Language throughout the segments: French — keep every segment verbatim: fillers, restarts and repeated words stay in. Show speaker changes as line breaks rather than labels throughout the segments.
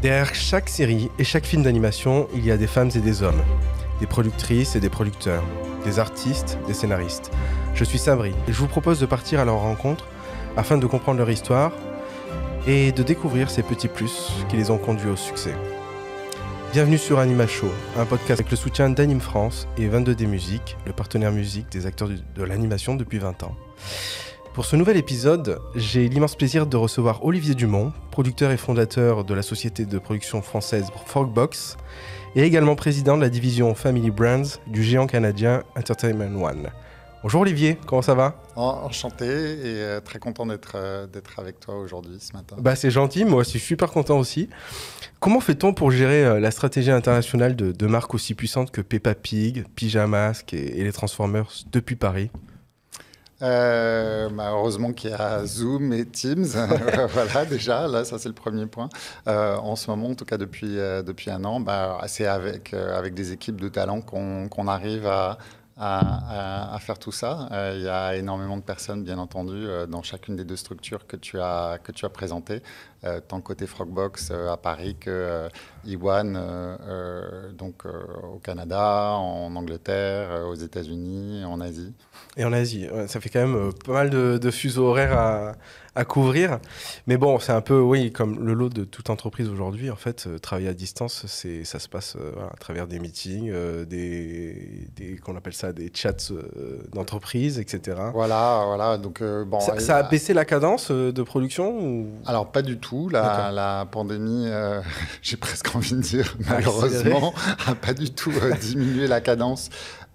Derrière chaque série et chaque film d'animation, il y a des femmes et des hommes, des productrices et des producteurs, des artistes, des scénaristes. Je suis Sabri et je vous propose de partir à leur rencontre afin de comprendre leur histoire et de découvrir ces petits plus qui les ont conduits au succès. Bienvenue sur Anima Show, un podcast avec le soutien d'Anime France et vingt-deux D Musique, le partenaire musique des acteurs de l'animation depuis vingt ans. Pour ce nouvel épisode, j'ai l'immense plaisir de recevoir Olivier Dumont, producteur et fondateur de la société de production française Frogbox, et également président de la division Family Brands du géant canadien Entertainment One. Bonjour Olivier, comment ça va ?
Enchanté et euh, très content d'être, euh, d'être avec toi aujourd'hui ce matin.
Bah, c'est gentil, moi je suis super content aussi. Comment fait-on pour gérer euh, la stratégie internationale de, de marques aussi puissantes que Peppa Pig, Pyjamasque et, et les Transformers depuis Paris ?
Euh, bah heureusement qu'il y a Zoom et Teams, voilà déjà, là ça c'est le premier point. Euh, en ce moment, en tout cas depuis, euh, depuis un an, bah, c'est avec, euh, avec des équipes de talents qu'on, qu'on arrive à, à, à, à faire tout ça. Il euh, y a énormément de personnes, bien entendu, euh, dans chacune des deux structures que tu as, que tu as présentées, euh, tant côté Frogbox euh, à Paris que euh, E un euh, euh, donc, euh, au Canada, en Angleterre, euh, aux États-Unis, en Asie.
Et en Asie, ouais, ça fait quand même euh, pas mal de, de fuseaux horaires à, à couvrir. Mais bon, c'est un peu, oui, comme le lot de toute entreprise aujourd'hui. En fait, euh, travailler à distance, c'est, ça se passe euh, voilà, à travers des meetings, euh, des, des, qu'on appelle ça des chats euh, d'entreprise, et cetera.
Voilà, voilà. Donc, euh, bon,
ça, ça a baissé la cadence euh, de production ou...
Alors, pas du tout. La, la pandémie, euh, j'ai presque envie de dire, malheureusement, n'a pas du tout euh, diminué la cadence.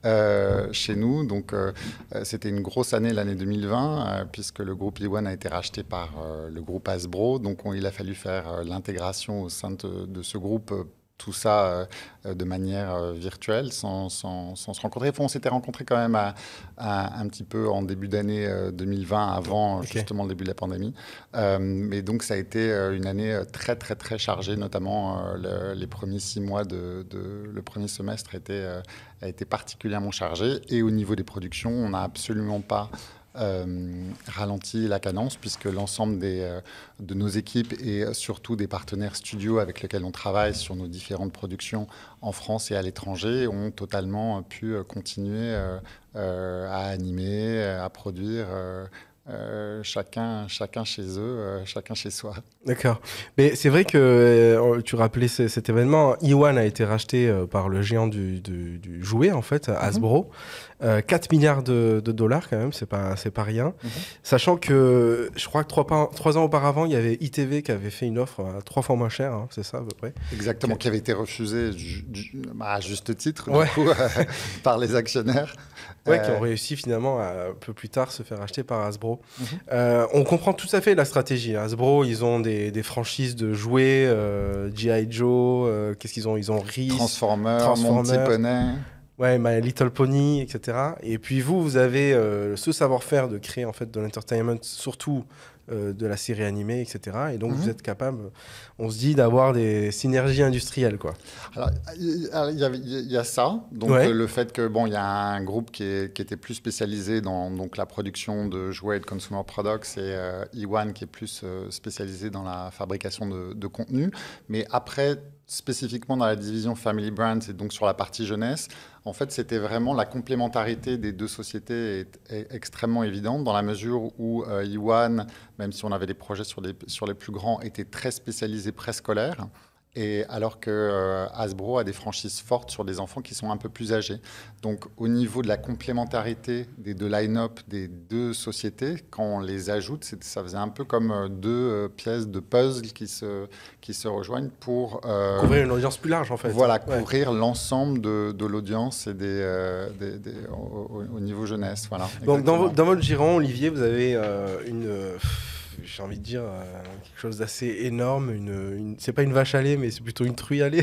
Euh, chez nous, donc euh, c'était une grosse année l'année deux mille vingt euh, puisque le groupe E un a été racheté par euh, le groupe Hasbro, donc on, il a fallu faire euh, l'intégration au sein de, de ce groupe, euh, tout ça euh, de manière euh, virtuelle, sans, sans, sans se rencontrer. Enfin, on s'était rencontrés quand même à, à, un petit peu en début d'année euh, deux mille vingt, avant okay. justement le début de la pandémie. Euh, mais donc ça a été euh, une année très très très chargée, notamment euh, le, les premiers six mois de, de le premier semestre était euh, a été particulièrement chargé. Et au niveau des productions, on n'a absolument pas euh, ralenti la cadence, puisque l'ensemble des, euh, de nos équipes et surtout des partenaires studios avec lesquels on travaille sur nos différentes productions en France et à l'étranger ont totalement pu continuer euh, euh, à animer, à produire euh, Euh, chacun, chacun chez eux, euh, chacun chez soi.
D'accord. Mais c'est vrai que euh, tu rappelais c- cet événement. E un a été racheté euh, par le géant du, du, du jouet, en fait, Hasbro. Mm-hmm. Euh, quatre milliards de, de dollars, quand même, c'est pas, c'est pas rien. Mm-hmm. Sachant que je crois que trois, trois ans auparavant, il y avait I T V qui avait fait une offre à trois fois moins chère, hein, c'est ça à peu près.
Exactement, qui, qui avait été refusée ju- ju- à juste titre, ouais. du coup, euh, par les actionnaires.
Ouais, euh... qui ont réussi finalement à, un peu plus tard se faire acheter par Hasbro. Mmh. Euh, on comprend tout à fait la stratégie. Hasbro, ils ont des, des franchises de jouets, euh, G I Joe, euh, qu'est-ce qu'ils ont Ils ont Reese,
Transformers, Transformers, Monty Poney.
Ouais, My Little Pony, et cetera. Et puis vous, vous avez euh, ce savoir-faire de créer en fait de l'entertainment, surtout euh, de la série animée, et cetera. Et donc mmh. vous êtes capable, on se dit, d'avoir des synergies industrielles, quoi.
Alors, il y, y, y a ça. Donc ouais. le fait que bon, il y a un groupe qui, est, qui était plus spécialisé dans donc la production de jouets et de consumer products, et euh, E un qui est plus euh, spécialisé dans la fabrication de, de contenu. Mais après, spécifiquement dans la division Family Brands et donc sur la partie jeunesse, en fait, c'était vraiment la complémentarité des deux sociétés est, est extrêmement évidente dans la mesure où euh, E un, même si on avait des projets sur les, sur les plus grands, était très spécialisé préscolaire. Et alors que euh, Hasbro a des franchises fortes sur des enfants qui sont un peu plus âgés. Donc, au niveau de la complémentarité des deux line-up des deux sociétés, quand on les ajoute, c'est, ça faisait un peu comme euh, deux euh, pièces de puzzle qui se, qui se rejoignent pour...
Euh, couvrir une audience plus large, en fait.
Voilà,
ouais.
couvrir l'ensemble de, de l'audience et des, euh, des, des, au, au niveau jeunesse. Voilà,
donc, dans, vo- dans votre giron, Olivier, vous avez euh, une... Euh, j'ai envie de dire euh, quelque chose d'assez énorme. Une, une, c'est pas une vache à lait, mais c'est plutôt une truie à lait.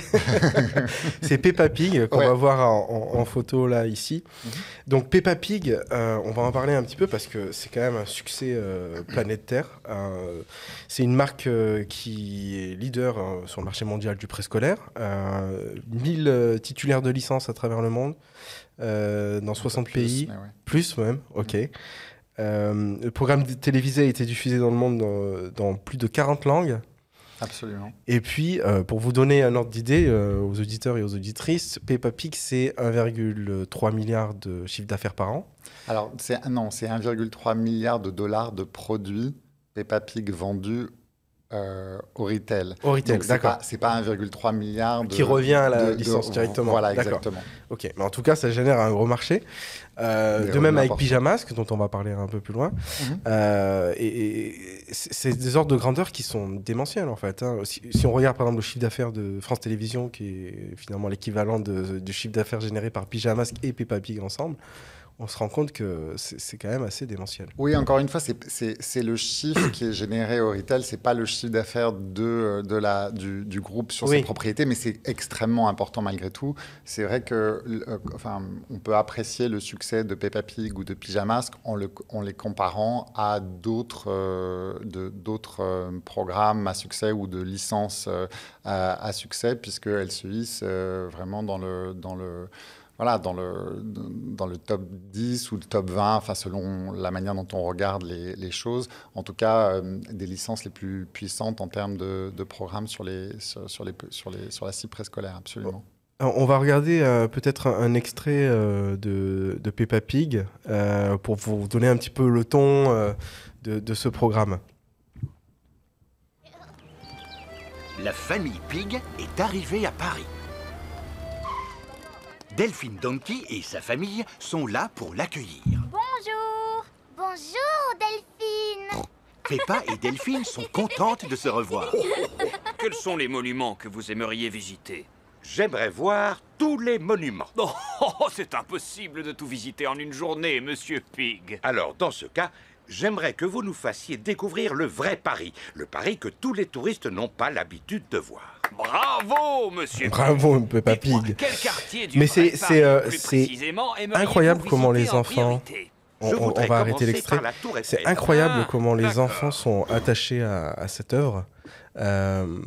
C'est Peppa Pig qu'on ouais. va voir en, en, en photo là ici. Mm-hmm. Donc Peppa Pig, euh, on va en parler un petit peu parce que c'est quand même un succès euh, planète Terre. Euh, c'est une marque euh, qui est leader euh, sur le marché mondial du préscolaire. Euh, mille euh, titulaires de licence à travers le monde, euh, dans soixante plus, pays, ouais. plus même. Ok. Mm-hmm. Euh, le programme télévisé a été diffusé dans le monde dans, dans plus de quarante langues.
Absolument.
Et puis, euh, pour vous donner un ordre d'idée euh, aux auditeurs et aux auditrices, Peppa Pig, c'est un virgule trois milliard de chiffre d'affaires par an.
Alors, c'est, non, c'est un virgule trois milliard de dollars de produits Peppa Pig vendus euh, au retail.
Au retail,
Donc,
d'accord.
C'est pas un virgule trois milliard de...
Qui revient à la
de,
licence
de,
directement.
Voilà,
d'accord.
exactement.
Ok, mais en tout cas, ça génère un gros marché. Euh, de même avec Pyjamasque, dont on va parler un peu plus loin. Mm-hmm. euh, et, et c'est des ordres de grandeur qui sont démentiels, en fait. Hein. Si, si on regarde, par exemple, le chiffre d'affaires de France Télévisions, qui est finalement l'équivalent du chiffre d'affaires généré par Pyjamasque et Peppa Pig ensemble, on se rend compte que c'est quand même assez démentiel.
Oui, encore une fois, c'est le chiffre qui est généré au retail, c'est pas le chiffre d'affaires de, de la, du, du groupe sur oui. ses propriétés, mais c'est extrêmement important malgré tout. C'est vrai que, euh, enfin, on peut apprécier le succès de Peppa Pig ou de Pyjamasque en, le, en les comparant à d'autres euh, euh, programmes à succès ou de licences euh, à, à succès, puisqu'elles se hissent euh, vraiment dans le... Dans le Voilà, dans le, dans le top dix ou le top vingt, enfin, selon la manière dont on regarde les, les choses. En tout cas, euh, des licences les plus puissantes en termes de, de programmes sur, les, sur, sur, les, sur, les, sur la cible préscolaire, absolument.
Alors, on va regarder euh, peut-être un, un extrait euh, de, de Peppa Pig euh, pour vous donner un petit peu le ton euh, de, de ce programme.
La famille Pig est arrivée à Paris. Delphine Donkey et sa famille sont là pour l'accueillir.
Bonjour. Bonjour, Delphine.
Peppa et Delphine sont contentes de se revoir.
Quels sont les monuments que vous aimeriez visiter?
J'aimerais voir tous les monuments.
Oh, c'est impossible de tout visiter en une journée, Monsieur Pig.
Alors, dans ce cas, j'aimerais que vous nous fassiez découvrir le vrai Paris. Le Paris que tous les touristes n'ont pas l'habitude de voir.
Bravo, Monsieur
Bravo, Peppa Pig.
Quel quartier du
Mais c'est
euh,
incroyable comment les enfants... On,
on,
on va arrêter l'extrait. C'est incroyable ah, comment les enfants sont attachés à, à cette œuvre. Euh,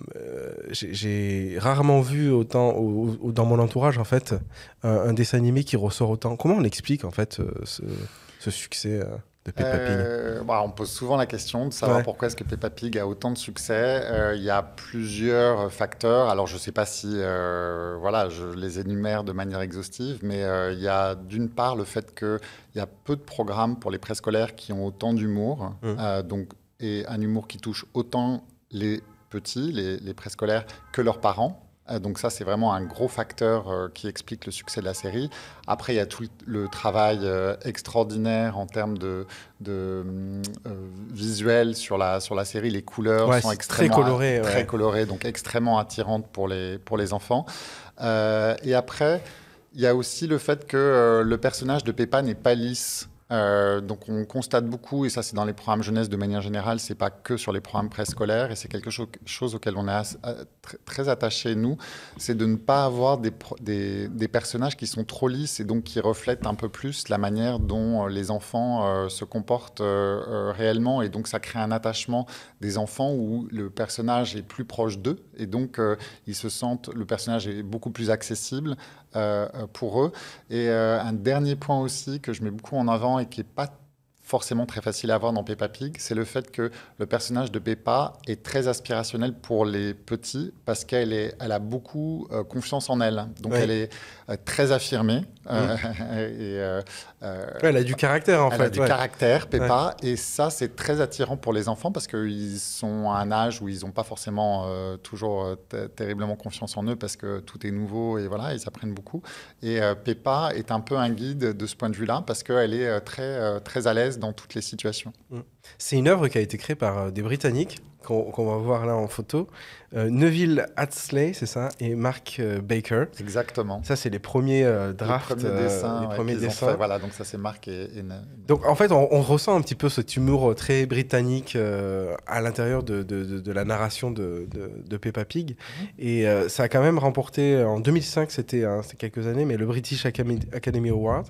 J'ai rarement vu autant, au, au, dans mon entourage, en fait, un, un dessin animé qui ressort autant. Comment on explique, en fait, ce, ce succès euh, de Peppa Pig?
euh, bah, On pose souvent la question de savoir ouais. pourquoi est-ce que Peppa Pig a autant de succès. Euh, il y a plusieurs facteurs. Alors, je ne sais pas si euh, voilà, je les énumère de manière exhaustive, mais euh, il y a d'une part le fait qu'il y a peu de programmes pour les préscolaires qui ont autant d'humour, mmh. euh, donc, et un humour qui touche autant les petits, les, les préscolaires, que leurs parents. Donc ça, c'est vraiment un gros facteur euh, qui explique le succès de la série. Après, il y a tout le travail euh, extraordinaire en termes de, de euh, visuel sur la, sur la série. Les couleurs
ouais,
sont extrêmement
très colorées,
très
ouais.
colorées, donc extrêmement attirantes pour les, pour les enfants. Euh, et après, il y a aussi le fait que euh, le personnage de Peppa n'est pas lisse. Euh, donc on constate beaucoup, et ça c'est dans les programmes jeunesse de manière générale, c'est pas que sur les programmes préscolaires, et c'est quelque chose, chose auquel on est as, à, tr très attaché nous, c'est de ne pas avoir des, des, des personnages qui sont trop lisses et donc qui reflètent un peu plus la manière dont les enfants euh, se comportent euh, euh, réellement, et donc ça crée un attachement des enfants où le personnage est plus proche d'eux, et donc euh, ils se sentent, le personnage est beaucoup plus accessible euh, pour eux. Et euh, un dernier point aussi que je mets beaucoup en avant et qui n'est pas forcément très facile à voir dans Peppa Pig, c'est le fait que le personnage de Peppa est très aspirationnel pour les petits parce qu'elle est, elle a beaucoup euh, confiance en elle. Donc oui. elle est euh, très affirmée. Mmh. Euh, et, euh,
ouais, elle a du caractère en
elle
fait.
Elle a du
ouais.
caractère, Peppa. Ouais. Et ça, c'est très attirant pour les enfants parce qu'ils sont à un âge où ils n'ont pas forcément euh, toujours terriblement confiance en eux parce que tout est nouveau et voilà, ils apprennent beaucoup. Et euh, Peppa est un peu un guide de ce point de vue-là parce qu'elle est euh, très, euh, très à l'aise dans toutes les situations.
C'est une œuvre qui a été créée par euh, des Britanniques, qu'on qu'on va voir là en photo. Euh, Neville Hadsley, c'est ça, et Mark euh, Baker.
Exactement.
Ça, c'est les premiers euh, drafts.
Les premiers dessins.
Euh, les
ouais,
premiers dessins.
Fait, voilà, donc ça, c'est Mark et, et...
Donc, en fait, on, on ressent un petit peu cet humour très britannique euh, à l'intérieur de, de, de, de la narration de, de, de Peppa Pig. Mmh. Et euh, ça a quand même remporté, en deux mille cinq, c'était hein, quelques années, mais le British Academy, Academy Award.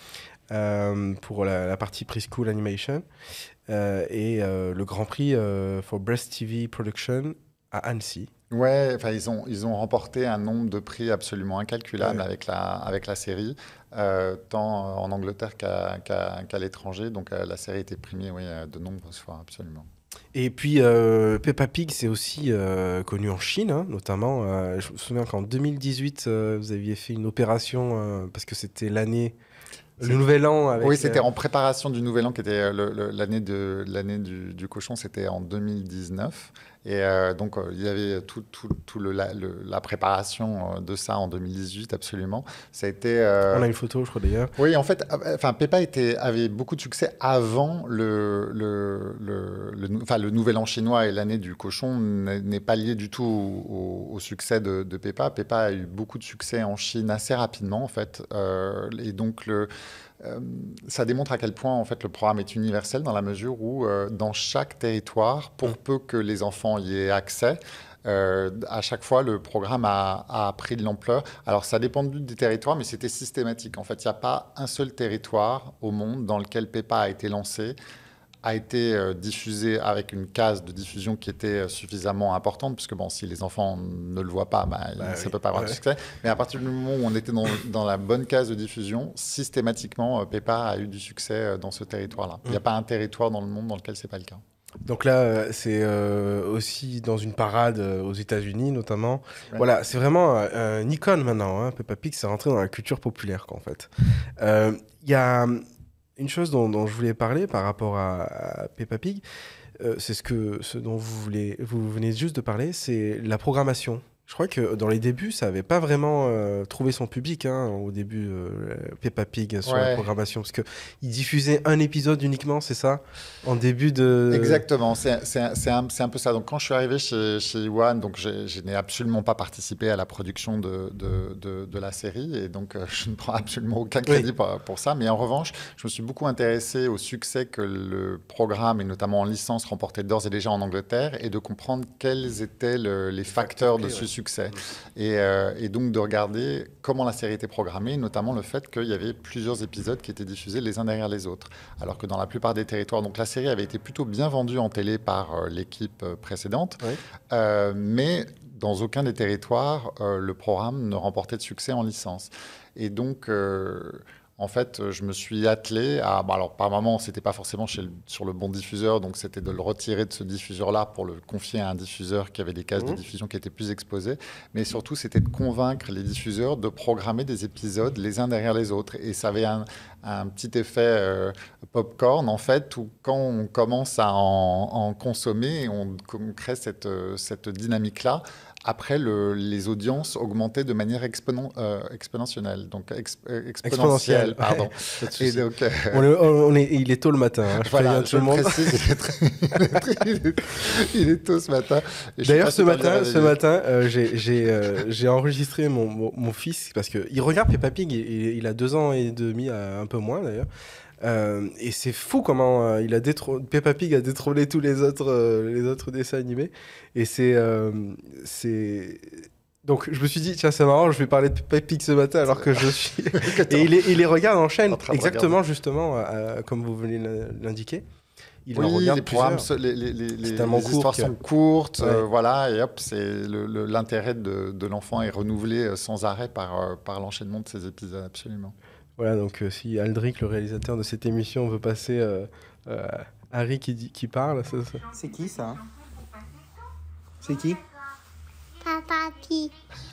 Euh, pour la, la partie Preschool Animation euh, et euh, le Grand Prix euh, for Breast T V Production à Annecy.
Ouais, enfin ils ont ils ont remporté un nombre de prix absolument incalculable ouais. avec la avec la série, euh, tant en Angleterre qu'à qu'à qu'à l'étranger. Donc euh, la série a été primée oui, de nombreuses fois absolument.
Et puis, euh, Peppa Pig, c'est aussi euh, connu en Chine, hein, notamment. Euh, je me souviens qu'en deux mille dix-huit, euh, vous aviez fait une opération, euh, parce que c'était l'année, le nouvel an. Avec,
oui, c'était
euh...
en préparation du nouvel an, qui était le, le, l'année, de, l'année du, du cochon, c'était en deux mille dix-neuf. Et euh, donc, euh, il y avait tout, tout, tout le, la, le, la préparation de ça en deux mille dix-huit, absolument. Ça a été, euh...
On a une photo, je crois, d'ailleurs.
Oui, en fait, enfin, Peppa était, avait beaucoup de succès avant le, le, le, le, enfin, le Nouvel An chinois, et l'année du cochon n'est pas lié du tout au, au succès de, de Peppa. Peppa a eu beaucoup de succès en Chine assez rapidement, en fait. Euh, et donc, le... Euh, ça démontre à quel point en fait, le programme est universel dans la mesure où euh, dans chaque territoire, pour peu que les enfants y aient accès, euh, à chaque fois le programme a, a pris de l'ampleur. Alors ça dépend des territoires, mais c'était systématique. En fait, il n'y a pas un seul territoire au monde dans lequel Peppa a été lancé, a été euh, diffusé avec une case de diffusion qui était euh, suffisamment importante, puisque bon, si les enfants ne le voient pas, bah, bah, ça ne oui. peut pas avoir ouais. de succès. Mais à partir du moment où on était dans, dans la bonne case de diffusion, systématiquement, euh, Peppa a eu du succès euh, dans ce territoire-là. Il n'y a pas un territoire dans le monde dans lequel ce n'est pas le cas.
Donc là, c'est euh, aussi dans une parade euh, aux États-Unis, notamment. Ouais. Voilà, c'est vraiment euh, une icône maintenant. Hein. Peppa Pig, c'est rentré dans la culture populaire, quoi, en fait. Il euh, y a une chose dont, dont je voulais parler par rapport à, à Peppa Pig, euh, c'est ce, que, ce dont vous, voulez, vous venez juste de parler, c'est la programmation. Je crois que dans les débuts, ça n'avait pas vraiment euh, trouvé son public, hein, au début, euh, Peppa Pig sur ouais. la programmation, parce qu'ils diffusaient un épisode uniquement, c'est ça, en début de...
Exactement, c'est un, un, un peu ça. Donc, quand je suis arrivé chez, chez Iwan, donc je n'ai absolument pas participé à la production de, de, de, de la série, et donc euh, je ne prends absolument aucun crédit oui. pour, pour ça. Mais en revanche, je me suis beaucoup intéressé au succès que le programme, et notamment en licence, remportait d'ores et déjà en Angleterre, et de comprendre quels étaient le, les facteurs de ce succès. Et, euh, et donc de regarder comment la série était programmée, notamment le fait qu'il y avait plusieurs épisodes qui étaient diffusés les uns derrière les autres. Alors que dans la plupart des territoires, donc la série avait été plutôt bien vendue en télé par euh, l'équipe précédente, oui. euh, mais dans aucun des territoires, euh, le programme ne remportait de succès en licence. Et donc... Euh, En fait, je me suis attelé à... Bon, alors, par moment, ce n'était pas forcément chez le, sur le bon diffuseur, donc c'était de le retirer de ce diffuseur-là pour le confier à un diffuseur qui avait des cases mmh. de diffusion qui étaient plus exposées. Mais surtout, c'était de convaincre les diffuseurs de programmer des épisodes les uns derrière les autres. Et ça avait un, un petit effet euh, pop-corn, en fait, où quand on commence à en, en consommer, on, on crée cette, cette dynamique-là. Après, le, les audiences augmentaient de manière exponen, euh, exponentielle. Donc, exp, euh, exponentielle, exponentielle, pardon.
Ouais, et donc, euh, on est, on est, il est tôt le matin. Hein, je
voilà,
tout le monde.
Précise, il, est très, il, est très, il, est, il est tôt ce matin.
D'ailleurs, ce matin, ce matin euh, j'ai euh, enregistré mon, mon, mon fils, parce qu'il regarde Peppa Pig, il, il a deux ans et demi, un peu moins d'ailleurs. Euh, et c'est fou comment euh, il a Peppa Pig a détrôné tous les autres, euh, les autres dessins animés. Et c'est, euh, c'est... Donc je me suis dit, tiens, c'est marrant, je vais parler de Peppa Pig ce matin alors que je suis... et il les, il les regarde en chaîne, en exactement, justement, euh, comme vous venez l'indiquer. Il
oui, les programmes, les, les, les, les histoires sont courtes, ouais. euh, voilà, et hop, l'intérêt de, de l'enfant est renouvelé sans arrêt par, euh, par l'enchaînement de ces épisodes, absolument.
Voilà, donc euh, si Aldric, le réalisateur de cette émission, veut passer euh, euh, Harry qui, dit, qui parle...
C'est qui, ça? C'est qui?
Peppa Pig.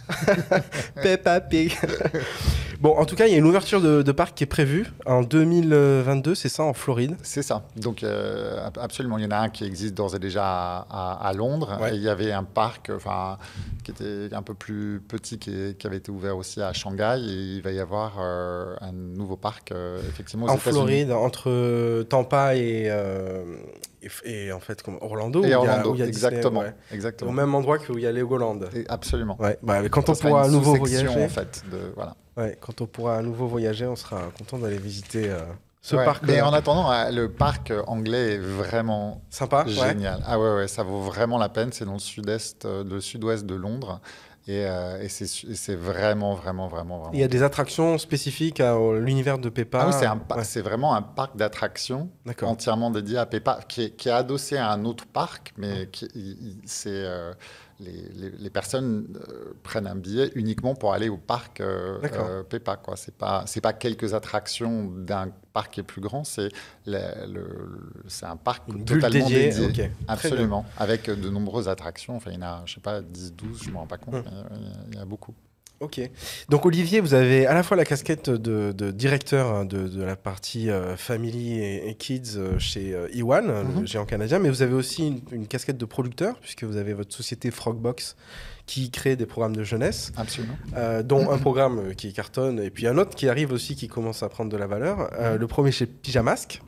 Peppa Pig. Bon, en tout cas, il y a une ouverture de, de parc qui est prévue en deux mille vingt-deux, c'est ça, en Floride?
C'est ça. Donc, euh, absolument. Il y en a un qui existe d'ores et déjà à, à, à Londres. Ouais. Et il y avait un parc enfin, qui était un peu plus petit, qui, qui avait été ouvert aussi à Shanghai. Et il va y avoir euh, un nouveau parc, euh, effectivement, aux
en
États-Unis.
Floride, entre Tampa et, euh, et, et en fait, comme Orlando.
Et
où
Orlando,
il y a, où il y a
exactement,
Disney, ouais.
exactement.
Au même endroit où il y a Legoland.
Et absolument.
Ouais. Bah, quand on pourra à nouveau voyager.
En fait, de, voilà.
Ouais, quand on pourra à nouveau voyager, on sera content d'aller visiter euh, ce
ouais,
parc.
Mais en attendant, le parc anglais est vraiment
sympa,
génial.
Ouais.
Ah ouais, ouais, ça vaut vraiment la peine. C'est dans le sud-est, le sud-ouest de Londres. Et, euh, et c'est vraiment, vraiment, vraiment, vraiment.
Il y a des attractions spécifiques à l'univers de Peppa.
Ah oui, c'est ouais. vraiment un parc d'attractions entièrement dédié à Peppa, qui est, qui est adossé à un autre parc, mais qui c'est... Euh, les, les, les personnes euh, prennent un billet uniquement pour aller au parc euh, euh, Peppa, quoi. C'est pas, c'est pas quelques attractions d'un parc qui est plus grand, c'est, le, le, c'est un parc
Une
totalement
dédiée,
dédié.
okay.
Absolument. Avec de nombreuses attractions. Enfin, il y en a, je sais pas, dix, douze, je ne me rends pas compte,
Hum.
mais il y, a, il y a beaucoup.
Ok. Donc Olivier, vous avez à la fois la casquette de, de directeur de, de la partie euh, Family et, et Kids euh, chez euh, E un, mm-hmm. le géant canadien, mais vous avez aussi une, une casquette de producteur, puisque vous avez votre société Frogbox qui crée des programmes de jeunesse.
Absolument.
Euh, dont un programme qui cartonne, et puis un autre qui arrive aussi qui commence à prendre de la valeur. Euh, mm-hmm. Le premier chez Pyjamasque.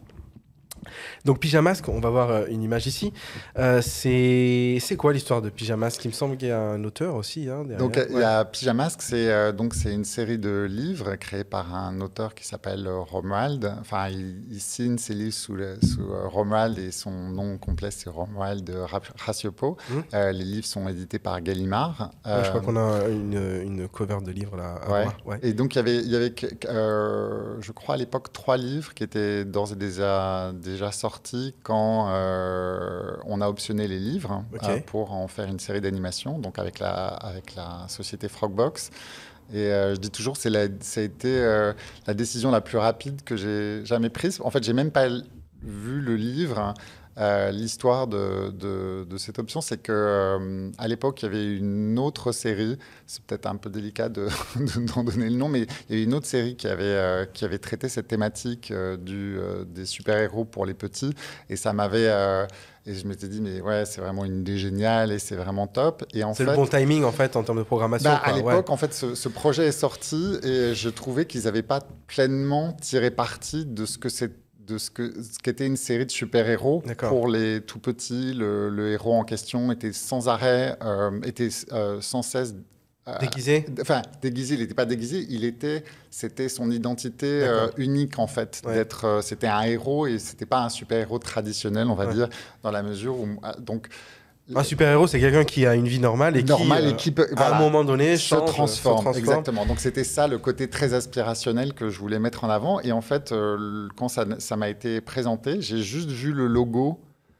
Donc Pyjamasque, on va voir une image ici. Euh, c'est c'est quoi l'histoire de Pyjamasque? Il me semble qu'il y a un auteur aussi hein, derrière.
Donc il ouais. y a Pyjamasque, c'est euh, donc c'est une série de livres créés par un auteur qui s'appelle Romuald. Enfin, il, il signe ses livres sous, le, sous uh, Romuald et son nom complet c'est Romuald Raciopo. Mmh. Euh, les livres sont édités par Gallimard.
Euh, ouais, je crois qu'on a une, une cover de livres là. À
ouais.
voir. Ouais.
Et donc il y avait, il y avait euh, je crois à l'époque trois livres qui étaient d'ores et déjà, déjà sortis quand euh, on a optionné les livres okay. euh, pour en faire une série d'animation, donc avec la, avec la société Frogbox. Et euh, je dis toujours, c'est la, ça a été euh, la décision la plus rapide que j'ai jamais prise. En fait, j'ai même pas vu le livre. Euh, l'histoire de, de, de cette option, c'est qu'à euh, l'époque, il y avait une autre série, c'est peut-être un peu délicat de, de, d'en donner le nom, mais il y avait une autre série qui avait, euh, qui avait traité cette thématique euh, du, euh, des super-héros pour les petits, et ça m'avait... Euh, et je m'étais dit, mais ouais, c'est vraiment une idée géniale et c'est vraiment top. Et en
c'est
fait,
le bon timing, en fait, en termes de programmation.
Bah,
quoi.
À l'époque,
ouais.
en fait, ce, ce projet est sorti et je trouvais qu'ils n'avaient pas pleinement tiré parti de ce que c'est de ce que ce qu'était une série de super-héros. D'accord. Pour les tout petits. Le, le héros en question était sans arrêt, euh, était euh, sans cesse...
Euh, déguisé
Enfin, déguisé, il n'était pas déguisé, il était... C'était son identité euh, unique, en fait. Ouais. D'être, euh, c'était un héros et ce n'était pas un super-héros traditionnel, on va ouais. dire, dans la mesure où... Donc,
un super-héros, c'est quelqu'un qui a une vie normale et
normale
qui, euh,
et qui peut,
voilà, à un moment donné,
se,
change,
transforme.
se transforme.
Exactement. Donc, c'était ça, le côté très aspirationnel que je voulais mettre en avant. Et en fait, euh, quand ça, ça m'a été présenté, j'ai juste vu le logo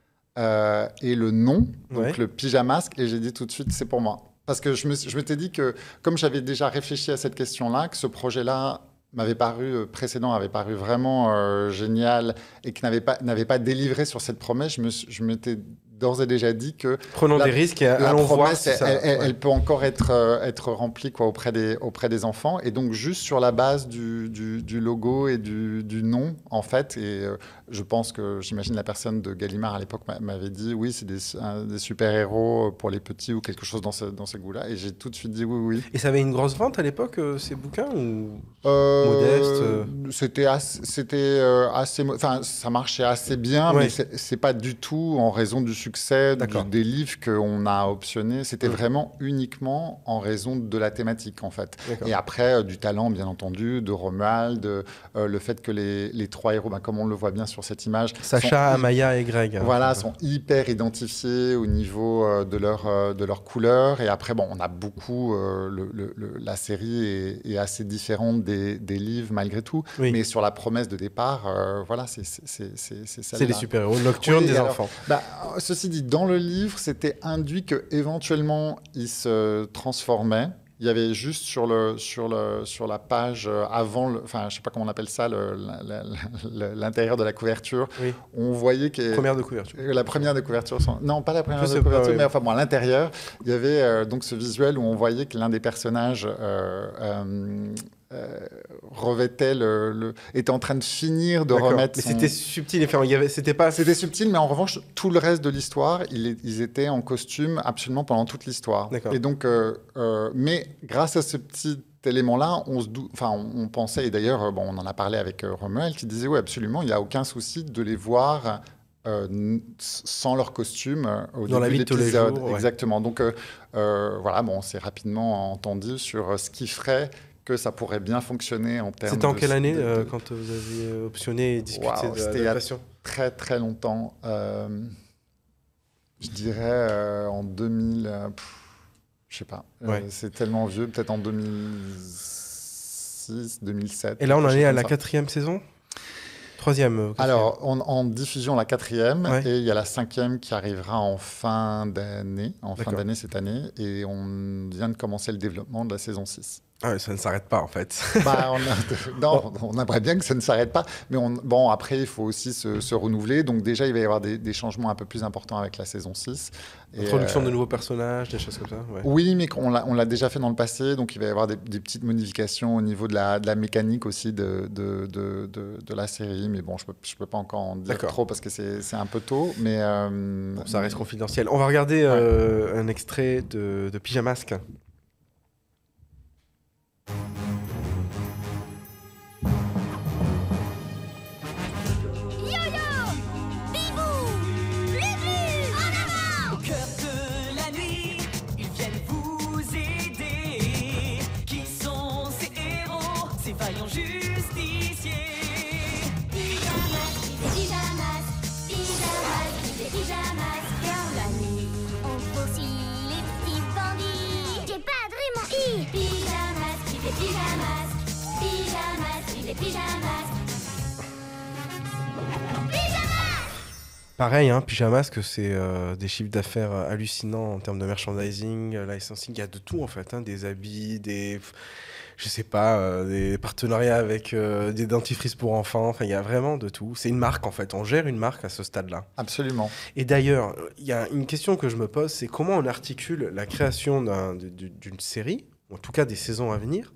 euh, et le nom, donc ouais. le Pyjamasque, et j'ai dit tout de suite, c'est pour moi. Parce que je, me, je m'étais dit que, comme j'avais déjà réfléchi à cette question-là, que ce projet-là m'avait paru, précédent avait paru vraiment euh, génial et qui n'avait pas, n'avait pas délivré sur cette promesse, je, me, je m'étais d'ores et déjà dit que...
Prenons la, des risques et
la
allons
promesse,
voir si ça...
elle, elle,
ouais.
elle peut encore être, euh, être remplie quoi, auprès, des, auprès des enfants. Et donc, juste sur la base du, du, du logo et du, du nom, en fait, et euh, je pense que, j'imagine, la personne de Gallimard, à l'époque, m'avait dit, oui, c'est des, des super-héros pour les petits ou quelque chose dans ce, dans ce goût-là. Et j'ai tout de suite dit oui, oui.
Et ça avait une grosse vente à l'époque, euh, ces bouquins ou
euh,
modeste euh...
C'était assez... C'était, euh, assez enfin, ça marchait assez bien, ouais. mais c'est, c'est pas du tout en raison du succès du, des livres qu'on a optionnés. C'était mmh. vraiment uniquement en raison de la thématique, en fait. D'accord. Et après, euh, du talent, bien entendu, de Romuald, euh, le fait que les, les trois héros, bah, comme on le voit bien sur cette image...
Sacha, Amaya et Greg.
Voilà, hein, sont hyper identifiés au niveau euh, de, leur, euh, de leur couleur. Et après, bon, on a beaucoup... Euh, le, le, le, la série est, est assez différente des, des livres, malgré tout. Oui. Mais sur la promesse de départ, euh, voilà, c'est, c'est, c'est, c'est, c'est celle-là.
C'est les super-héros nocturnes oui, des
alors,
enfants.
Bah, ceci dit, dans le livre, c'était induit qu'éventuellement, il se transformait. Il y avait juste sur, le, sur, le, sur la page avant, le, enfin, je ne sais pas comment on appelle ça, le, la, la, l'intérieur de la couverture, oui. on voyait que...
Première de couverture.
La première de couverture. Non, pas la première de couverture, pas, oui. mais enfin, bon, à l'intérieur, il y avait euh, donc ce visuel où on voyait que l'un des personnages... Euh, euh, Euh, revêtait le, le était en train de finir de D'accord. remettre
mais
son...
c'était subtil enfin, il y avait c'était pas
c'était subtil mais en revanche tout le reste de l'histoire ils, ils étaient en costume absolument pendant toute l'histoire D'accord. et donc euh, euh, mais grâce à ce petit élément-là, on, se dou... enfin, on, on pensait, et d'ailleurs bon, on en a parlé avec euh, Romuald qui disait oui absolument il n'y a aucun souci de les voir Euh, sans leur costume euh, au
dans
début
la vie
de
tous les jours, ouais.
exactement donc euh, euh, voilà bon on s'est rapidement entendu sur euh, ce qui ferait que ça pourrait bien fonctionner en termes
c'était en
de,
quelle année
de, de...
Euh, quand vous avez optionné et discuté
wow,
de
c'était il y a très très longtemps euh, je dirais euh, en deux mille euh, pff, je sais pas ouais. euh, c'est tellement vieux peut-être en deux mille six deux mille sept
et là on en est à la ça. quatrième saison. Troisième.
Alors, on, en diffusion la quatrième,
ouais.
et il y a la cinquième qui arrivera en fin d'année, en fin d'année cette année, et on vient de commencer le développement de la saison six.
Ah ouais, ça ne s'arrête pas en fait.
Bah, on a, non, bon. on aimerait bien que ça ne s'arrête pas, mais on, bon, après il faut aussi se, se renouveler, donc déjà il va y avoir des, des changements un peu plus importants avec la saison six.
Introduction euh, de nouveaux personnages, des choses comme ça ouais.
Oui, mais on l'a, on l'a déjà fait dans le passé, donc il va y avoir des, des petites modifications au niveau de la, de la mécanique aussi de, de, de, de, de la série, mais bon, je ne peux, je peux pas encore en dire D'accord. trop parce que c'est, c'est un peu tôt, mais... Euh,
bon, ça reste confidentiel. On va regarder ouais. euh, un extrait de, de Pyjamasque. Pareil, hein, Pyjamasque, c'est euh, des chiffres d'affaires hallucinants en termes de merchandising, euh, licensing, il y a de tout en fait, hein, des habits, des, je sais pas, euh, des partenariats avec euh, des dentifrices pour enfants, enfin il y a vraiment de tout. C'est une marque en fait, on gère une marque à ce stade-là.
Absolument.
Et d'ailleurs, il y a une question que je me pose, c'est comment on articule la création d'un, d'une série, en tout cas des saisons à venir,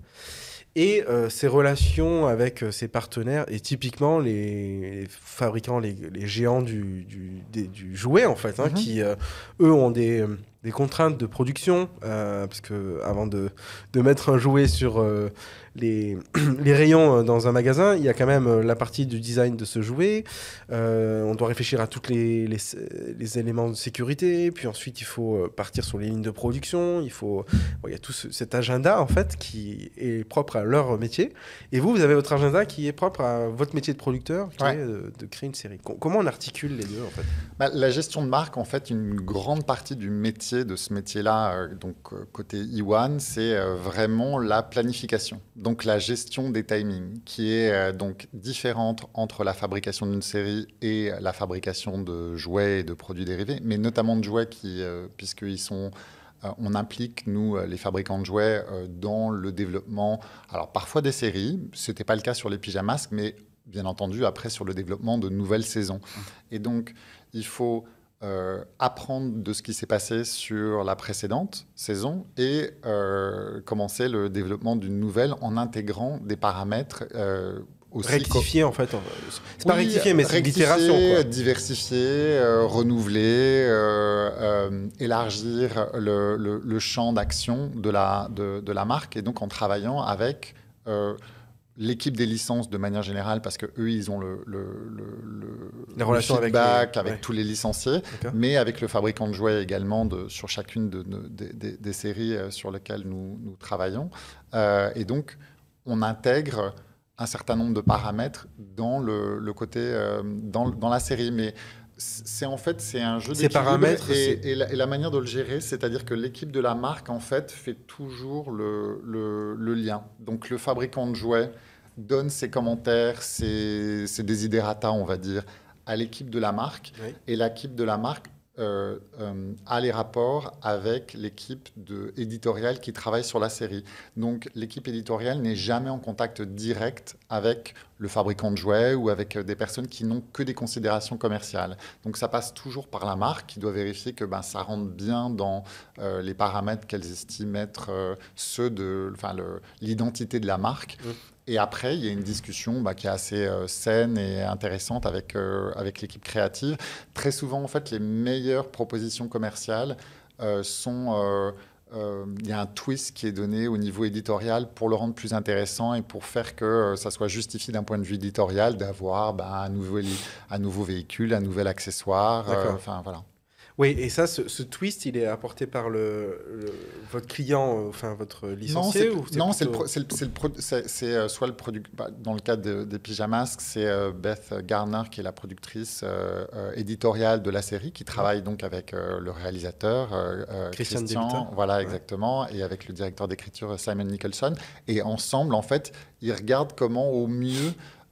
et euh, ses relations avec euh, ses partenaires, et typiquement les, les fabricants, les, les géants du, du, des, du jouet, en fait, hein, mm-hmm. qui, euh, eux, ont des, des contraintes de production, euh, parce que avant de, de mettre un jouet sur euh, les, les rayons dans un magasin, il y a quand même la partie du design de ce jouet. Euh, on doit réfléchir à tous les, les, les éléments de sécurité, puis ensuite, il faut partir sur les lignes de production. Il faut, bon, il y a tout ce, cet agenda, en fait, qui est propre à leur métier. Et vous, vous avez votre agenda qui est propre à votre métier de producteur, qui ouais. est de, de créer une série. Comment on articule les deux, en fait ?
Bah, la gestion de marque, en fait, une grande partie du métier, de ce métier-là, euh, donc euh, côté E un, c'est euh, vraiment la planification. Donc la gestion des timings, qui est euh, donc différente entre la fabrication d'une série et la fabrication de jouets et de produits dérivés, mais notamment de jouets qui, euh, puisqu'ils sont... Euh, on implique, nous, les fabricants de jouets, euh, dans le développement, alors parfois des séries, ce n'était pas le cas sur les Pyjamasques, mais bien entendu, après, sur le développement de nouvelles saisons. Et donc, il faut euh, apprendre de ce qui s'est passé sur la précédente saison et euh, commencer le développement d'une nouvelle en intégrant des paramètres euh, aussi
rectifier, en fait. C'est pas
oui,
rectifier, mais c'est l'itération, quoi.
Diversifier, euh, renouveler, euh, euh, élargir le, le, le champ d'action de la, de, de la marque, et donc en travaillant avec euh, l'équipe des licences de manière générale, parce qu'eux, ils ont le, le, le,
les relations
le feedback
avec, les...
avec ouais. tous les licenciés, D'accord. mais avec le fabricant de jouets également de, sur chacune de, de, de, de, des séries sur lesquelles nous, nous travaillons. Euh, et donc, on intègre un certain nombre de paramètres dans le, le côté, euh, dans, dans la série. Mais c'est en fait, c'est un jeu d'équilibre. Ces paramètres, et, et, la, et la manière de le gérer, c'est-à-dire que l'équipe de la marque, en fait, fait toujours le, le, le lien. Donc, le fabricant de jouets donne ses commentaires, ses, ses desiderata, on va dire, à l'équipe de la marque. Oui. Et l'équipe de la marque Euh, euh, a les rapports avec l'équipe de, éditoriale qui travaille sur la série. Donc, l'équipe éditoriale n'est jamais en contact direct avec le fabricant de jouets ou avec des personnes qui n'ont que des considérations commerciales. Donc, ça passe toujours par la marque qui doit vérifier que ben, ça rentre bien dans euh, les paramètres qu'elles estiment être euh, ceux de enfin, le, l'identité de la marque. Mmh. Et après, il y a une discussion bah, qui est assez euh, saine et intéressante avec, euh, avec l'équipe créative. Très souvent, en fait, les meilleures propositions commerciales euh, sont... Euh, euh, il y a un twist qui est donné au niveau éditorial pour le rendre plus intéressant et pour faire que euh, ça soit justifié d'un point de vue éditorial d'avoir bah, un, nouveau, un nouveau véhicule, un nouvel accessoire. Euh, enfin, voilà.
Oui, et ça, ce, ce twist, il est apporté par le, le, votre client, enfin votre licencié
Non, c'est,
ou c'est
non,
plutôt...
c'est, le pro, c'est, le, c'est, le pro, c'est, c'est euh, soit le producteur, bah, dans le cas de, des Pyjamasques, c'est euh, Beth Garner qui est la productrice euh, euh, éditoriale de la série, qui travaille donc avec euh, le réalisateur euh, euh, Christian, Christian voilà ouais. exactement, et avec le directeur d'écriture Simon Nicholson, et ensemble, en fait, ils regardent comment au mieux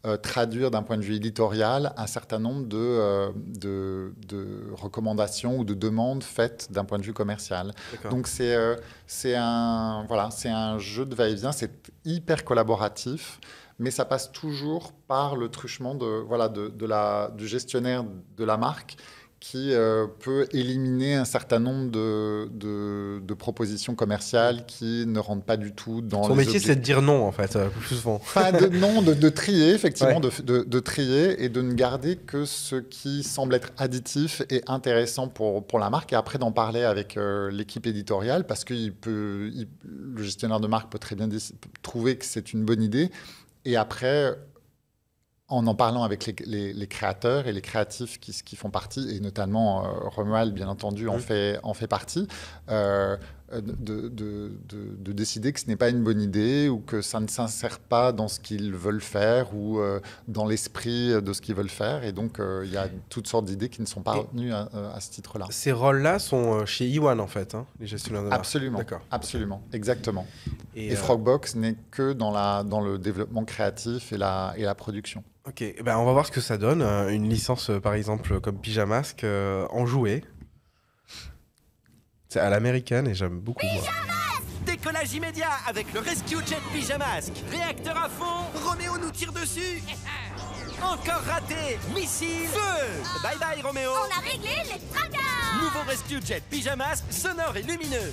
euh, traduire d'un point de vue éditorial un certain nombre de, euh, de, de recommandations ou de demandes faites d'un point de vue commercial. Donc c'est euh, c'est un, voilà, c'est un jeu de va-et-vient, c'est hyper collaboratif, mais ça passe toujours par le truchement de, voilà, de, de la, du gestionnaire de la marque qui euh, peut éliminer un certain nombre de, de, de propositions commerciales qui ne rentrent pas du tout dans
Son
les
métier,
objets.
c'est de dire non, en fait, euh, plus souvent.
Pas de, non, de, de trier, effectivement,
Ouais.
de, de, de trier et de ne garder que ce qui semble être additif et intéressant pour, pour la marque. Et après, d'en parler avec euh, l'équipe éditoriale, parce que il peut, il, le gestionnaire de marque peut très bien déc- trouver que c'est une bonne idée. Et après, en en parlant avec les, les, les créateurs et les créatifs qui, qui font partie, et notamment euh, Romuald, bien entendu, en,
Mmh.
fait, en fait partie, euh, de, de, de, de décider que ce n'est pas une bonne idée ou que ça ne s'insère pas dans ce qu'ils veulent faire ou euh, dans l'esprit de ce qu'ils veulent faire. Et donc, euh, il y a toutes sortes d'idées qui ne sont pas
Et
retenues à, à ce titre-là.
Ces rôles-là sont euh, chez Iwan, en fait, hein, les gestionnaires de marque.
Absolument,
D'accord.
absolument, exactement.
Et,
Et,
euh,
Frogbox n'est que dans, la, dans le développement créatif et la, et la production.
Ok, eh ben, on va voir ce que ça donne. euh, Une licence, euh, par exemple, comme Pyjamasque, euh, en jouet. C'est à l'américaine et j'aime beaucoup. Moi.
Décollage immédiat avec le Rescue Jet Pyjamasque. Réacteur à fond, Roméo nous tire dessus. Encore raté, missile, feu. Bye bye Roméo.
On a réglé les tracas.
Nouveau Rescue Jet Pyjamasque, sonore et lumineux.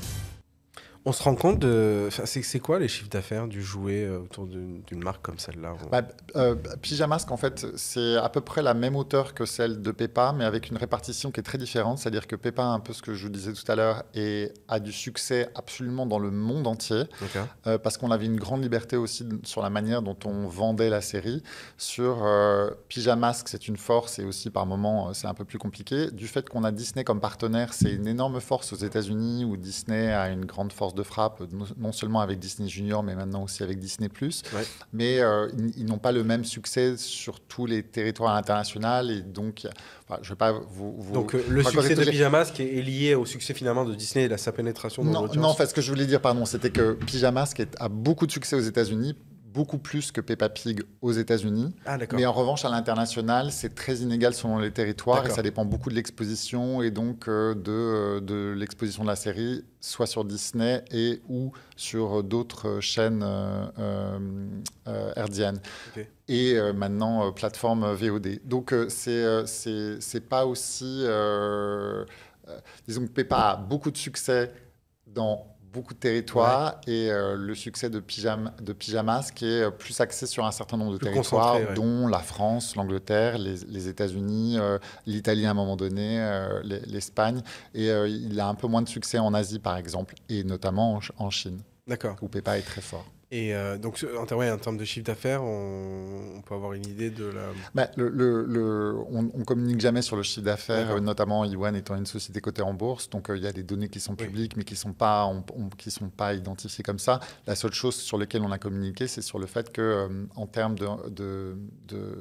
On se rend compte de. Enfin, c'est, c'est quoi les chiffres d'affaires du jouet euh, autour d'une, d'une marque comme celle-là?
Bah, euh, Pyjamasque, en fait, c'est à peu près la même hauteur que celle de Peppa, mais avec une répartition qui est très différente. C'est-à-dire que Peppa, un peu ce que je vous disais tout à l'heure, est, a du succès absolument dans le monde entier,
Okay.
euh, parce qu'on avait une grande liberté aussi sur la manière dont on vendait la série. Sur euh, Pyjamasque, c'est une force, et aussi par moments, c'est un peu plus compliqué. Du fait qu'on a Disney comme partenaire, c'est une énorme force aux États-Unis, où Disney a une grande force de frappe, non seulement avec Disney Junior, mais maintenant aussi avec Disney plus.
Ouais.
Mais euh, ils, ils n'ont pas le même succès sur tous les territoires internationaux. Et donc, enfin, je ne vais pas vous... vous
Donc euh, le
enfin,
succès de
les...
Pyjamasque est, est lié au succès finalement de Disney et à sa pénétration dans
non,
l'audience.
non, en fait, ce que je voulais dire, pardon, c'était que Pyjamasque est- a beaucoup de succès aux États-Unis, beaucoup plus que Peppa Pig aux États-Unis.
Ah, d'accord.
Mais en revanche, à l'international, c'est très inégal selon les territoires,
D'accord.
et ça dépend beaucoup de l'exposition et donc euh, de, euh, de l'exposition de la série, soit sur Disney et ou sur d'autres chaînes euh, euh, euh, hertziennes.
Ok.
Et euh, maintenant, euh, plateforme V O D. Donc, euh, c'est, euh, c'est, c'est pas aussi... euh, euh, disons que Peppa a beaucoup de succès dans beaucoup de territoires, ouais. et euh, le succès de, Pyjam, de Pyjamasque est plus axé sur un certain nombre de plus territoires, ouais. dont la France, l'Angleterre, les, les États-Unis, euh, l'Italie à un moment donné, euh, l'Espagne. Et euh, il a un peu moins de succès en Asie, par exemple, et notamment en, en Chine.
D'accord.
Où Peppa est très fort.
Et euh, donc, en, ouais, en termes de chiffre d'affaires, on, on peut avoir une idée de la...
Bah, le, le, le, on ne communique jamais sur le chiffre d'affaires, euh, notamment Iwan étant une société cotée en bourse. Donc, il euh, y a des données qui sont publiques, oui. mais qui ne sont, sont pas identifiées comme ça. La seule chose sur laquelle on a communiqué, c'est sur le fait qu'en euh, termes de... de, de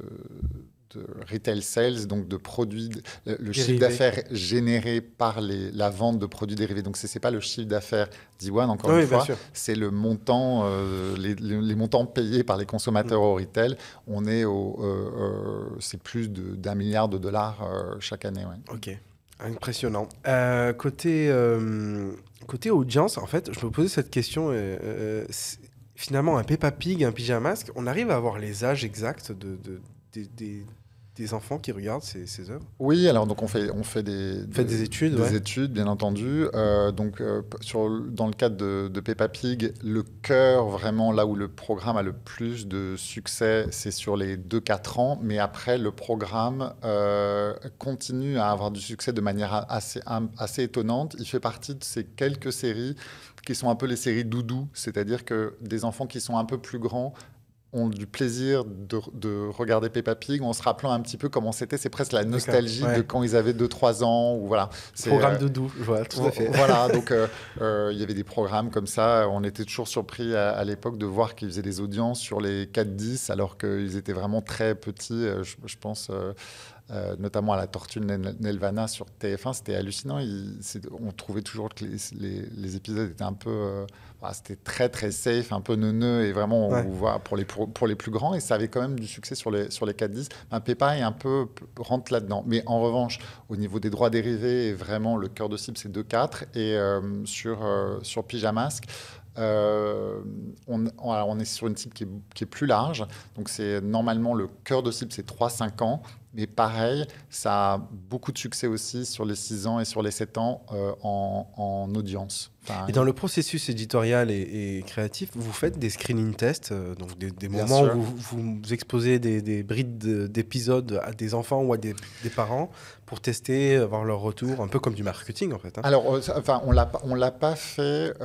de retail sales, donc de produits, le, le chiffre d'affaires généré par les, la vente de produits dérivés. Donc, ce n'est pas le chiffre d'affaires d'Iwan, encore oui, une fois, c'est le montant, euh, les, les, les montants payés par les consommateurs mmh. au retail. On est au, euh, euh, c'est plus de, d'un milliard de dollars euh, chaque année. Ouais.
Ok, impressionnant. Euh, côté, euh, côté audience, en fait, je me posais cette question. Euh, finalement, un Peppa Pig, un Pyjamasque, on arrive à avoir les âges exacts de, de Des, des, des enfants qui regardent ces, ces œuvres?
Oui, alors donc on fait, on fait des,
des, des études,
des
ouais.
études, bien entendu. Euh, donc euh, sur, dans le cadre de, de Peppa Pig, le cœur, vraiment là où le programme a le plus de succès, c'est sur les deux quatre ans. Mais après, le programme euh, continue à avoir du succès de manière assez, assez étonnante. Il fait partie de ces quelques séries qui sont un peu les séries doudou, c'est-à-dire que des enfants qui sont un peu plus grands ont du plaisir de, de regarder Peppa Pig en se rappelant un petit peu comment c'était. C'est presque la nostalgie ouais. de quand ils avaient deux trois ans. Ou voilà.
C'est, Programme euh, doudou, je vois, tout à fait.
Voilà, donc il euh, euh, y avait des programmes comme ça. On était toujours surpris à, à l'époque de voir qu'ils faisaient des audiences sur les quatre dix, alors qu'ils étaient vraiment très petits. Je, je pense... Euh, euh, notamment à la Tortue de Nelvana sur T F un, c'était hallucinant. Il, on trouvait toujours que les, les, les épisodes étaient un peu... Euh, bah, c'était très, très safe, un peu neuneux, et vraiment, on ouais. voit pour les, pour, pour les plus grands, et ça avait quand même du succès sur les, sur les quatre dix. Un Peppa est un peu rentre là-dedans. Mais en revanche, au niveau des droits dérivés, vraiment, le cœur de cible, c'est deux quatre. Et euh, sur, euh, sur Pyjamasque, Euh, on, on est sur une cible qui est, qui est plus large. Donc, c'est normalement le cœur de cible, c'est trois cinq ans. Mais pareil, ça a beaucoup de succès aussi sur les six ans et sur les sept ans euh, en, en audience. Enfin,
et dans le processus éditorial et, et créatif, vous faites des screening tests, euh, donc des, des moments sûr. où vous, vous exposez des, des brides d'épisodes à des enfants ou à des, des parents pour tester, avoir leur retour, un peu comme du marketing en fait. Hein.
Alors, euh, enfin, on l'a, on l'a pas fait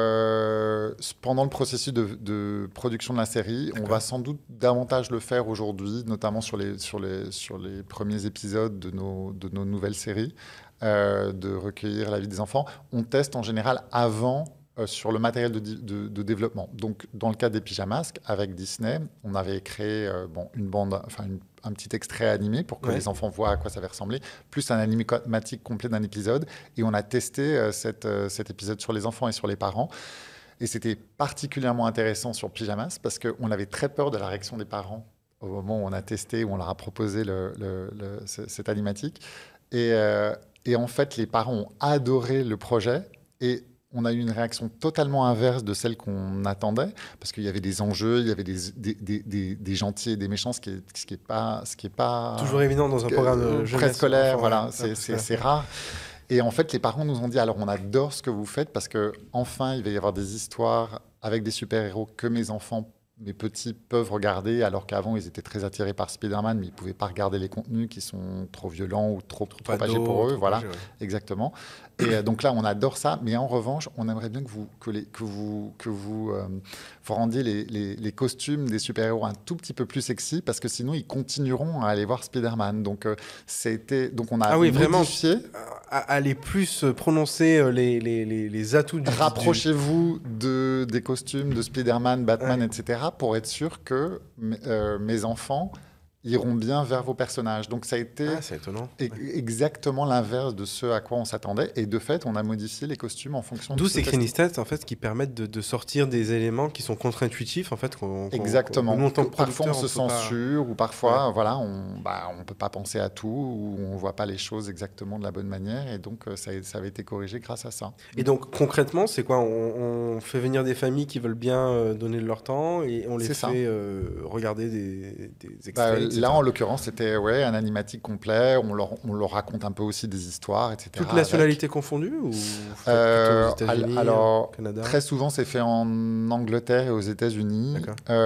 euh, pendant le processus de, de production de la série. D'accord. On va sans doute davantage le faire aujourd'hui, notamment sur les, sur les, sur les premiers épisodes de nos, de nos nouvelles séries. Euh, de recueillir l'avis des enfants. On teste en général avant euh, sur le matériel de, de, de développement. Donc, dans le cas des Pyjamasques, avec Disney, on avait créé euh, bon, une bande, enfin une, un petit extrait animé pour que ouais. les enfants voient à quoi ça va ressembler, plus un animatique complet d'un épisode. Et on a testé euh, cette, euh, cet épisode sur les enfants et sur les parents. Et c'était particulièrement intéressant sur Pyjamas parce qu'on avait très peur de la réaction des parents au moment où on a testé, où on leur a proposé le, le, le, cette animatique. Et... Euh, Et en fait, les parents ont adoré le projet et on a eu une réaction totalement inverse de celle qu'on attendait parce qu'il y avait des enjeux, il y avait des, des, des, des, des gentils et des méchants, ce qui est, ce qui est pas, ce qui est pas
toujours évident dans un programme de jeunesse
préscolaire. Voilà, c'est, c'est, c'est rare. Et en fait, les parents nous ont dit alors on adore ce que vous faites parce que enfin il va y avoir des histoires avec des super-héros que mes enfants mes petits peuvent regarder, alors qu'avant, ils étaient très attirés par Spider-Man, mais ils ne pouvaient pas regarder les contenus qui sont trop violents ou trop, trop, trop âgés pour eux. Voilà, âgé, ouais. Exactement. Et euh, donc là, on adore ça, mais en revanche, on aimerait bien que vous, que les, que vous, que vous, euh, vous rendiez les, les, les costumes des super-héros un tout petit peu plus sexy, parce que sinon, ils continueront à aller voir Spider-Man. Donc, euh, c'était, donc on a
ah oui,
modifié.
Vraiment, à aller plus prononcer les, les, les, les atouts du...
Rapprochez-vous de, des costumes de Spider-Man, Batman, ouais. et cetera, pour être sûr que euh, mes enfants iront bien vers vos personnages. Donc ça a été
ah, c'est étonnant.
E- exactement l'inverse de ce à quoi on s'attendait. Et de fait, on a modifié les costumes en fonction
D'où
de
ces screening tests en fait, qui permettent de, de sortir des éléments qui sont contre-intuitifs. En fait, qu'on,
exactement.
Qu'on, nous, en tant que
parfois, on se
on
censure
pas...
ou parfois,
ouais.
voilà, on bah, ne peut pas penser à tout ou on ne voit pas les choses exactement de la bonne manière. Et donc, ça, ça avait été corrigé grâce à ça.
Et donc, concrètement, c'est quoi ? on, on fait venir des familles qui veulent bien euh, donner de leur temps et on les c'est fait euh, regarder des, des extraits,
bah, là, en l'occurrence, c'était ouais, un animatique complet. On leur, on leur raconte un peu aussi des histoires, et cetera.
Toutes nationalités confondues ou
euh,
plutôt aux États-Unis,
alors,
au Canada ?
Très souvent, c'est fait en Angleterre et aux États-Unis.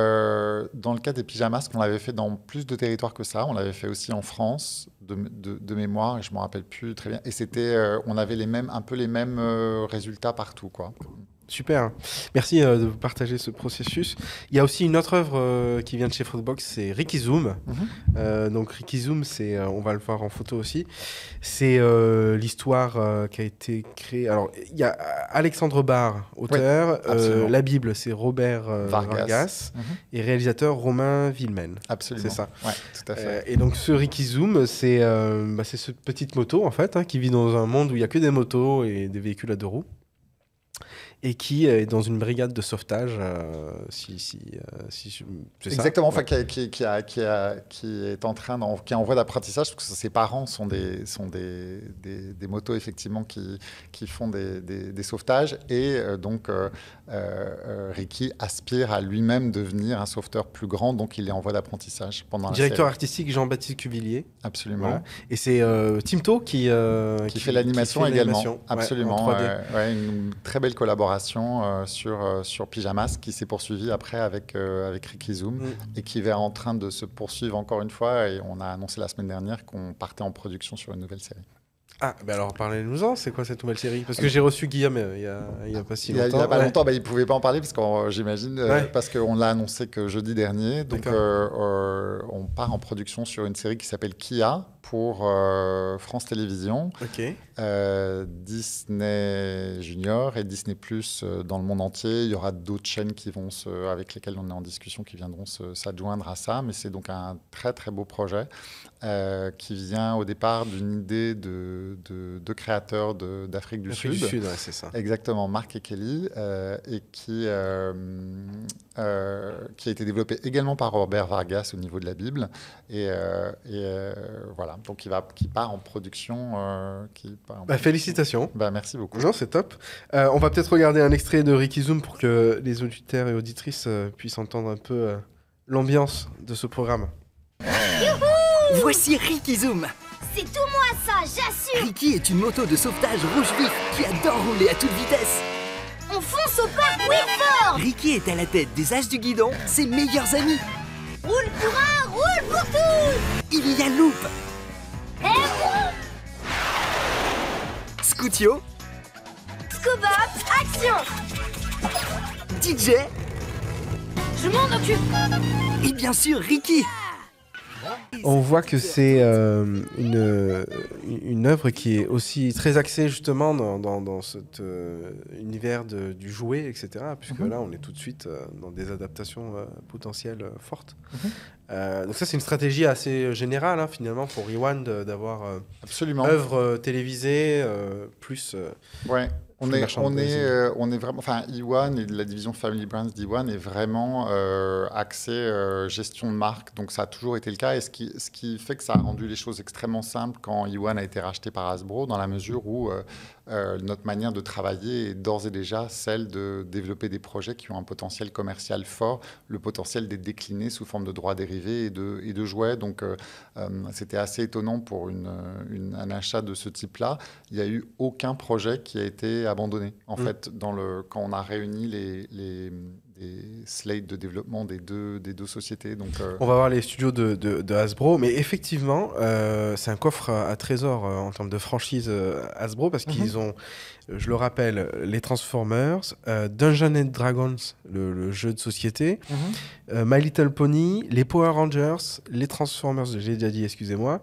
Euh, dans le cas des Pyjamas, on l'avait fait dans plus de territoires que ça. On l'avait fait aussi en France, de, de, de mémoire, et je ne me rappelle plus très bien. Et c'était, euh, on avait les mêmes, un peu les mêmes euh, résultats partout, quoi.
Super, merci euh, de partager ce processus. Il y a aussi une autre œuvre euh, qui vient de chez Fruitbox, c'est Ricky Zoom. Mm-hmm. Euh, donc Ricky Zoom, c'est, euh, on va le voir en photo aussi, c'est euh, l'histoire euh, qui a été créée. Alors il y a Alexandre Barr, auteur, oui, euh, la Bible c'est Robert euh, Vargas, Vargas mm-hmm. et réalisateur Romain Villemen.
Absolument.
C'est ça.
Ouais, tout à fait.
Euh, et donc ce Ricky Zoom, c'est, euh, bah, c'est cette petite moto en fait, hein, qui vit dans un monde où il n'y a que des motos et des véhicules à deux roues. Et qui est dans une brigade de sauvetage, euh, si, si, euh, si je... c'est
exactement,
ça
enfin, qui, qui, a, qui, a, qui est en train, d'en, qui est en voie d'apprentissage, parce que ses parents sont des, sont des, des, des motos effectivement qui, qui font des, des, des sauvetages, et euh, donc euh, euh, Ricky aspire à lui-même devenir un sauveteur plus grand, donc il est en voie d'apprentissage pendant la
Directeur
série.
artistique Jean-Baptiste Cuvillier.
Absolument.
Voilà. Et c'est euh, Timto qui, euh,
qui, qui fait l'animation qui fait également. L'animation.
Ouais,
Absolument. Ouais, ouais, une très belle collaboration. Euh, sur, euh, sur Pyjamas qui s'est poursuivi après avec, euh, avec Ricky Zoom mm. et qui est en train de se poursuivre encore une fois, et on a annoncé la semaine dernière qu'on partait en production sur une nouvelle série.
Ah, ben alors parlez-nous-en, c'est quoi cette nouvelle série ? Parce que j'ai reçu Guillaume euh, il y a, il y a pas si longtemps.
Il y a, il y a pas ouais. longtemps, bah, il ne pouvait pas en parler parce que euh, j'imagine, euh, ouais. parce qu'on l'a annoncé que jeudi dernier. Donc euh, euh, on part en production sur une série qui s'appelle Kia pour euh, France Télévisions,
okay.
euh, Disney Junior et Disney Plus euh, dans le monde entier. Il y aura d'autres chaînes qui vont se, avec lesquelles on est en discussion qui viendront se, s'adjoindre à ça. Mais c'est donc un très très beau projet euh, qui vient au départ d'une idée de, de, de créateurs de, d'Afrique du Sud.
du Sud, ouais, c'est ça.
Exactement, Marc et Kelly, euh, et qui, euh, euh, qui a été développé également par Robert Vargas au niveau de la Bible. Et, euh, et euh, voilà, donc il, va, qui part en production. Euh, qui part en
bah,
production.
Félicitations.
Bah, merci beaucoup.
Non, c'est top. Euh, on va peut-être regarder un extrait de Ricky Zoom pour que les auditeurs et auditrices euh, puissent entendre un peu euh, l'ambiance de ce programme.
Youhou! Voici Ricky Zoom.
C'est tout moi ça, j'assure.
Ricky est une moto de sauvetage rouge vif qui adore rouler à toute vitesse.
On fonce au parc Wilford.
Ricky est à la tête des As du guidon, ses meilleurs amis.
Roule pour un, roule pour tous.
Il y a Loop.
Et roule.
Scootio.
Scuba, action.
D J.
Je m'en occupe.
Et bien sûr, Ricky.
On voit que c'est euh, une, une œuvre qui est aussi très axée justement dans, dans, dans cet euh, univers de, du jouet, et cetera. Puisque mm-hmm. là, on est tout de suite euh, dans des adaptations euh, potentielles euh, fortes. Mm-hmm. Euh, donc ça, c'est une stratégie assez générale, hein, finalement, pour Rewind, d'avoir euh,
Absolument.
œuvre euh, télévisée euh, plus... Euh,
ouais. On est, on, est, euh, on est vraiment, enfin, E un et la division Family Brands d'E un est vraiment euh, axée euh, gestion de marque, donc ça a toujours été le cas, et ce qui, ce qui fait que ça a rendu les choses extrêmement simples quand E un a été racheté par Hasbro, dans la mesure où euh, euh, notre manière de travailler est d'ores et déjà celle de développer des projets qui ont un potentiel commercial fort, le potentiel d'être déclinés sous forme de droits dérivés et de, et de jouets, donc euh, euh, c'était assez étonnant pour une, une, un achat de ce type-là. Il n'y a eu aucun projet qui a été abandonné. En mmh. fait, dans le, quand on a réuni les, les, les slates de développement des deux, des deux sociétés. Donc, euh...
On va voir les studios de, de, de Hasbro, mais effectivement, euh, c'est un coffre à, à trésor euh, en termes de franchise euh, Hasbro, parce mmh. qu'ils ont, je le rappelle, les Transformers, euh, Dungeons and Dragons, le, le jeu de société, mmh. euh, My Little Pony, les Power Rangers, les Transformers, j'ai déjà dit, excusez-moi.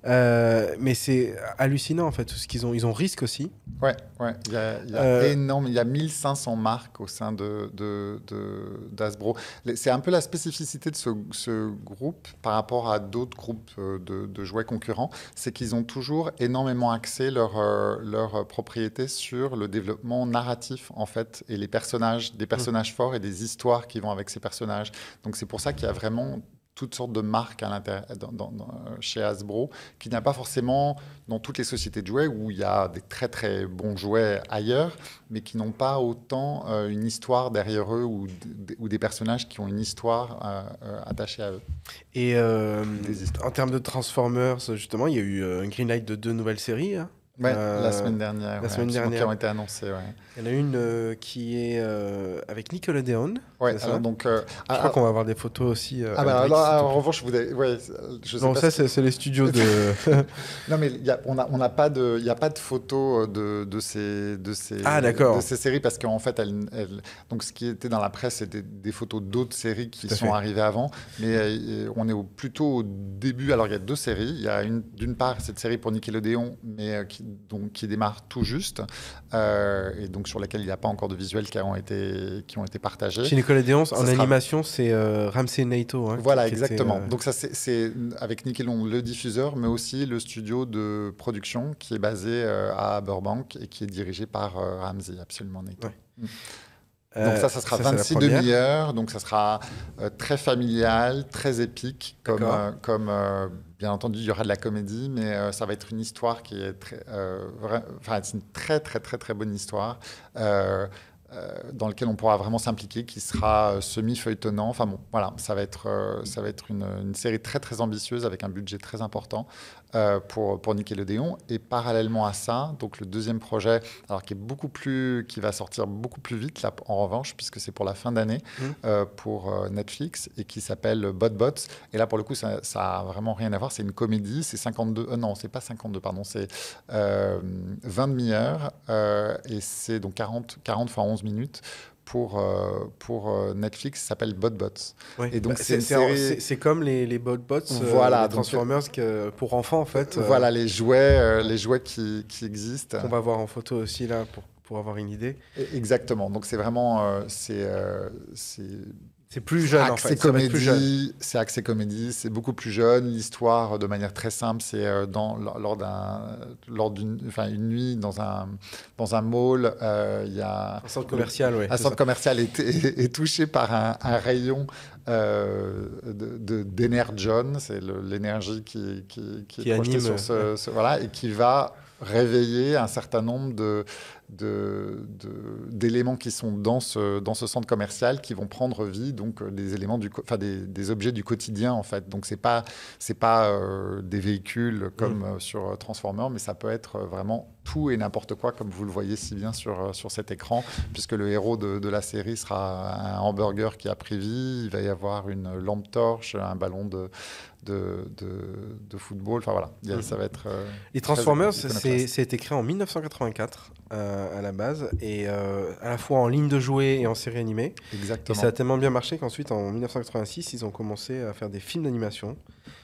Euh, mais c'est hallucinant, en fait, tout ce qu'ils ont. Ils ont Risk aussi.
Ouais, ouais. Il y a, il y a euh... énorme, il y a mille cinq cents marques au sein de, de, de, d'Hasbro. C'est un peu la spécificité de ce, ce groupe par rapport à d'autres groupes de, de jouets concurrents, c'est qu'ils ont toujours énormément axé leur, euh, leur propriété sur le développement narratif, en fait, et les personnages, des personnages mmh. forts et des histoires qui vont avec ces personnages. Donc c'est pour ça qu'il y a vraiment toutes sortes de marques à dans, dans, dans, chez Hasbro, qu'il n'y a pas forcément dans toutes les sociétés de jouets, où il y a des très très bons jouets ailleurs, mais qui n'ont pas autant euh, une histoire derrière eux, ou, ou des personnages qui ont une histoire euh, euh, attachée à eux.
Et euh, en termes de Transformers, justement, il y a eu un greenlight de deux nouvelles séries, hein.
Ouais,
euh,
la semaine dernière.
La
ouais,
semaine dernière.
Qui ont été annoncées, ouais.
Il y en a une euh, qui est euh, avec Nickelodeon.
Ouais, alors donc. Euh,
je crois ah, qu'on va avoir des photos aussi. Euh,
ah, bah alors, alors, en revanche, vous avez, ouais, je sais
non,
pas
ça,
si...
c'est les studios de.
non, mais y a, on n'a on a pas de, il y a pas de photos de, de ces, de ces,
ah, de
ces séries, parce qu'en fait, elles, elles, donc ce qui était dans la presse, c'était des photos d'autres séries qui sont fait. arrivées avant, mais euh, on est au, plutôt au début. Alors, il y a deux séries. Il y a une, d'une part cette série pour Nickelodeon, mais euh, qui, donc qui démarre tout juste, euh, et donc sur laquelle il n'y a pas encore de visuels qui ont été, qui ont été partagés.
Chez Nickelodeon, en sera... animation, c'est euh, Ramsey Naito. Hein,
voilà,
qui, qui
exactement.
était, euh...
Donc ça, c'est avec Nickelodeon, le diffuseur, mais aussi le studio de production qui est basé euh, à Burbank et qui est dirigé par euh, Ramsey, absolument Naito. Ouais. Mmh. Donc ça, ça sera ça, vingt-six demi-heures, donc ça sera euh, très familial, très épique, comme, euh, comme euh, bien entendu, il y aura de la comédie, mais euh, ça va être une histoire qui est très, euh, enfin, c'est une très, très, très, très bonne histoire, euh, euh, dans laquelle on pourra vraiment s'impliquer, qui sera euh, semi-feuilletonnant. Enfin bon, voilà, ça va être, euh, ça va être une, une série très, très ambitieuse avec un budget très important euh, pour, pour Nickelodeon. Et parallèlement à ça, donc le deuxième projet, alors qui est beaucoup plus, qui va sortir beaucoup plus vite, là, en revanche, puisque c'est pour la fin d'année, mmh. euh, pour euh, Netflix, et qui s'appelle BotBots. Et là, pour le coup, ça, ça a vraiment rien à voir. C'est une comédie, c'est cinquante-deux, euh, non, c'est pas cinquante-deux, pardon, c'est euh, vingt demi-heures, euh, et c'est donc quarante, quarante fois onze minutes pour, euh, pour euh, Netflix qui s'appelle BotBots.
Oui.
Et donc
bah,
c'est,
c'est,
série...
c'est, c'est comme les, les BotBots,
voilà,
euh, les
donc,
Transformers que, pour enfants en fait. Euh,
voilà les jouets, euh, les jouets qui, qui existent.
Qu'on va voir en photo aussi là pour, pour avoir une idée.
Exactement. Donc c'est vraiment euh, c'est, euh, c'est
C'est plus jeune en fait.
Comédie,
plus jeune.
C'est axé comédie, c'est beaucoup plus jeune. L'histoire, de manière très simple, c'est euh, dans, lors, d'un, lors d'une enfin, une nuit dans un, dans un mall. Il euh, y a
un centre commercial, oui.
Un centre ça. commercial est, est, est touché par un, un rayon euh, de, de, d'énergon, c'est le, l'énergie qui, qui, qui, qui est projetée
anime,
sur ce, ouais. ce voilà, et qui va réveiller un certain nombre de, de, de, d'éléments qui sont dans ce, dans ce centre commercial qui vont prendre vie, donc euh, des éléments du, enfin des, des objets du quotidien en fait. Donc c'est pas c'est pas euh, des véhicules comme mmh. euh, sur euh, Transformers, mais ça peut être euh, vraiment tout et n'importe quoi, comme vous le voyez si bien sur euh, sur cet écran, puisque le héros de, de la série sera un hamburger qui a pris vie. Il va y avoir une lampe torche, un ballon de De, de, de football, enfin voilà, mmh. ça va être... Euh,
Les Transformers, c'est, c'est été créé en dix-neuf cent quatre-vingt-quatre euh, à la base, et euh, à la fois en ligne de jouets et en série animée.
Exactement.
Et ça a tellement bien marché qu'ensuite, en dix-neuf cent quatre-vingt-six, ils ont commencé à faire des films d'animation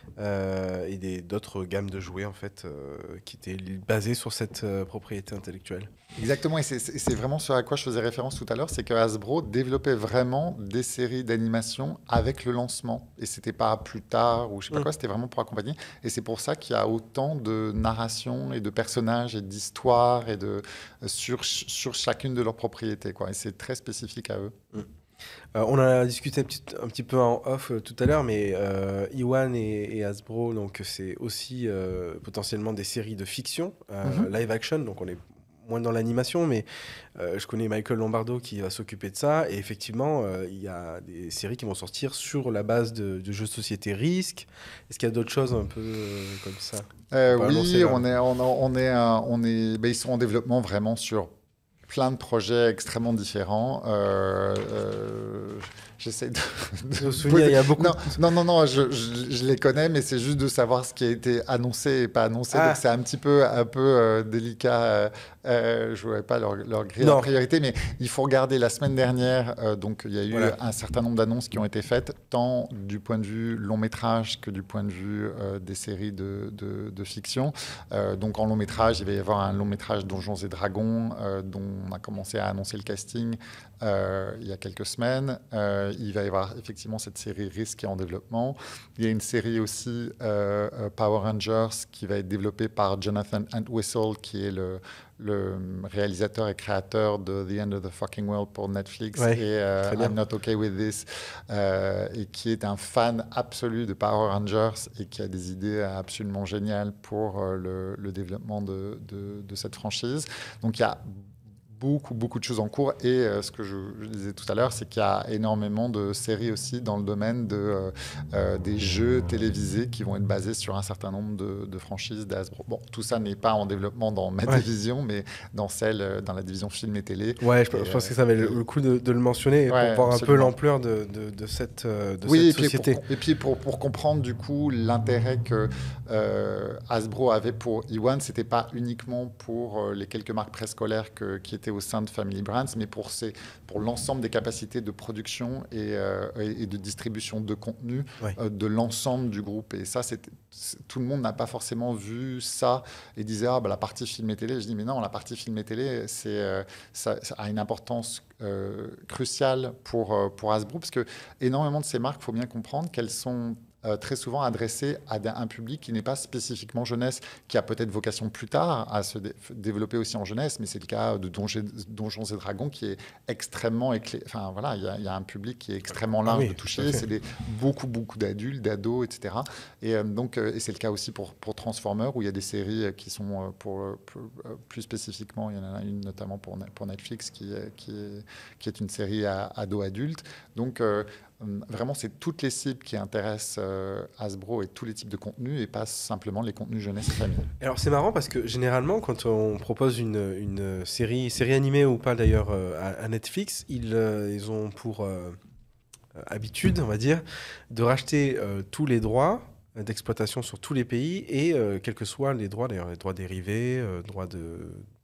euh, et des, d'autres gammes de jouets, en fait, euh, qui étaient basées sur cette euh, propriété intellectuelle.
Exactement, et c'est, c'est vraiment ce à quoi je faisais référence tout à l'heure, c'est que Hasbro développait vraiment des séries d'animation avec le lancement, et c'était pas plus tard, ou je sais pas mmh. quoi, c'était vraiment pour accompagner, et c'est pour ça qu'il y a autant de narration, et de personnages, et d'histoires, et de, sur, sur chacune de leurs propriétés, quoi, et c'est très spécifique à eux.
Mmh. Euh, on en a discuté un petit, un petit peu en off euh, tout à l'heure, mais euh, Ewan et, et Hasbro, donc c'est aussi euh, potentiellement des séries de fiction, euh, mmh. live action, donc on est moins dans l'animation, mais euh, je connais Michael Lombardo qui va s'occuper de ça, et effectivement, euh, il y a des séries qui vont sortir sur la base de, de jeux de société Risk. Est-ce qu'il y a d'autres choses un peu euh, comme ça
euh, Oui, on est, on, on est, on est, ben, ils sont en développement vraiment sur plein de projets extrêmement différents. Euh, euh, J'essaie de...
de me souvenir, il y a beaucoup...
Non, non, non, non je, je, je les connais, mais c'est juste de savoir ce qui a été annoncé et pas annoncé. Ah. Donc c'est un petit peu, un peu euh, délicat. Euh, euh, je ne voudrais pas leur, leur griller la priorité, mais il faut regarder la semaine dernière. Euh, donc il y a eu voilà. un certain nombre d'annonces qui ont été faites, tant du point de vue long métrage que du point de vue euh, des séries de, de, de fiction. Euh, donc en long métrage, il va y avoir un long métrage Donjons et Dragons, euh, dont on a commencé à annoncer le casting euh, il y a quelques semaines. Euh, Il va y avoir effectivement cette série Risk qui est en développement. Il y a une série aussi, euh, Power Rangers, qui va être développée par Jonathan Entwistle, qui est le, le réalisateur et créateur de The End of the Fucking World pour Netflix
ouais,
et euh, I'm Not Okay With This, euh, et qui est un fan absolu de Power Rangers et qui a des idées absolument géniales pour euh, le, le développement de, de, de cette franchise. Donc il y a beaucoup, beaucoup de choses en cours. Et euh, ce que je, je disais tout à l'heure, c'est qu'il y a énormément de séries aussi dans le domaine de, euh, euh, des jeux télévisés qui vont être basés sur un certain nombre de, de franchises d'Hasbro. Bon, tout ça n'est pas en développement dans ma ouais. division, mais dans celle, dans la division film et télé.
Ouais, je, et, je pense euh, que ça valait le coup de, de le mentionner ouais, pour voir absolument. un peu l'ampleur de, de, de cette, de
oui,
cette
et
société.
Pour, et puis pour, pour comprendre du coup l'intérêt que euh, Hasbro avait pour Ewan, c'était pas uniquement pour euh, les quelques marques préscolaires que, qui étaient au sein de Family Brands, mais pour, ces, pour l'ensemble des capacités de production et, euh, et de distribution de contenu ouais. euh, de l'ensemble du groupe. Et ça, c'est, c'est, tout le monde n'a pas forcément vu ça et disait ah, bah, la partie film et télé. Je dis mais non, la partie film et télé, c'est, euh, ça, ça a une importance euh, cruciale pour, euh, pour Hasbro, parce que énormément de ces marques, il faut bien comprendre qu'elles sont Euh, très souvent adressé à un public qui n'est pas spécifiquement jeunesse, qui a peut-être vocation plus tard à se dé- développer aussi en jeunesse, mais c'est le cas de Donjons, Donjons et Dragons qui est extrêmement éclairé. Enfin voilà, il y, y a un public qui est extrêmement large ah oui, de toucher. C'est des, beaucoup, beaucoup d'adultes, d'ados, et cetera. Et euh, donc, euh, et c'est le cas aussi pour, pour Transformers, où il y a des séries qui sont euh, pour, pour euh, plus spécifiquement, il y en a une notamment pour, pour Netflix qui est, qui est, qui est une série à ado-adulte. Donc euh, vraiment, c'est toutes les cibles qui intéressent euh, Hasbro et tous les types de contenus et pas simplement les contenus jeunesse et famille.
Alors, c'est marrant parce que généralement, quand on propose une, une série, série animée ou pas d'ailleurs euh, à, à Netflix, ils, euh, ils ont pour euh, habitude, on va dire, de racheter euh, tous les droits d'exploitation sur tous les pays et euh, quels que soient les droits, d'ailleurs les droits dérivés, euh, droits de...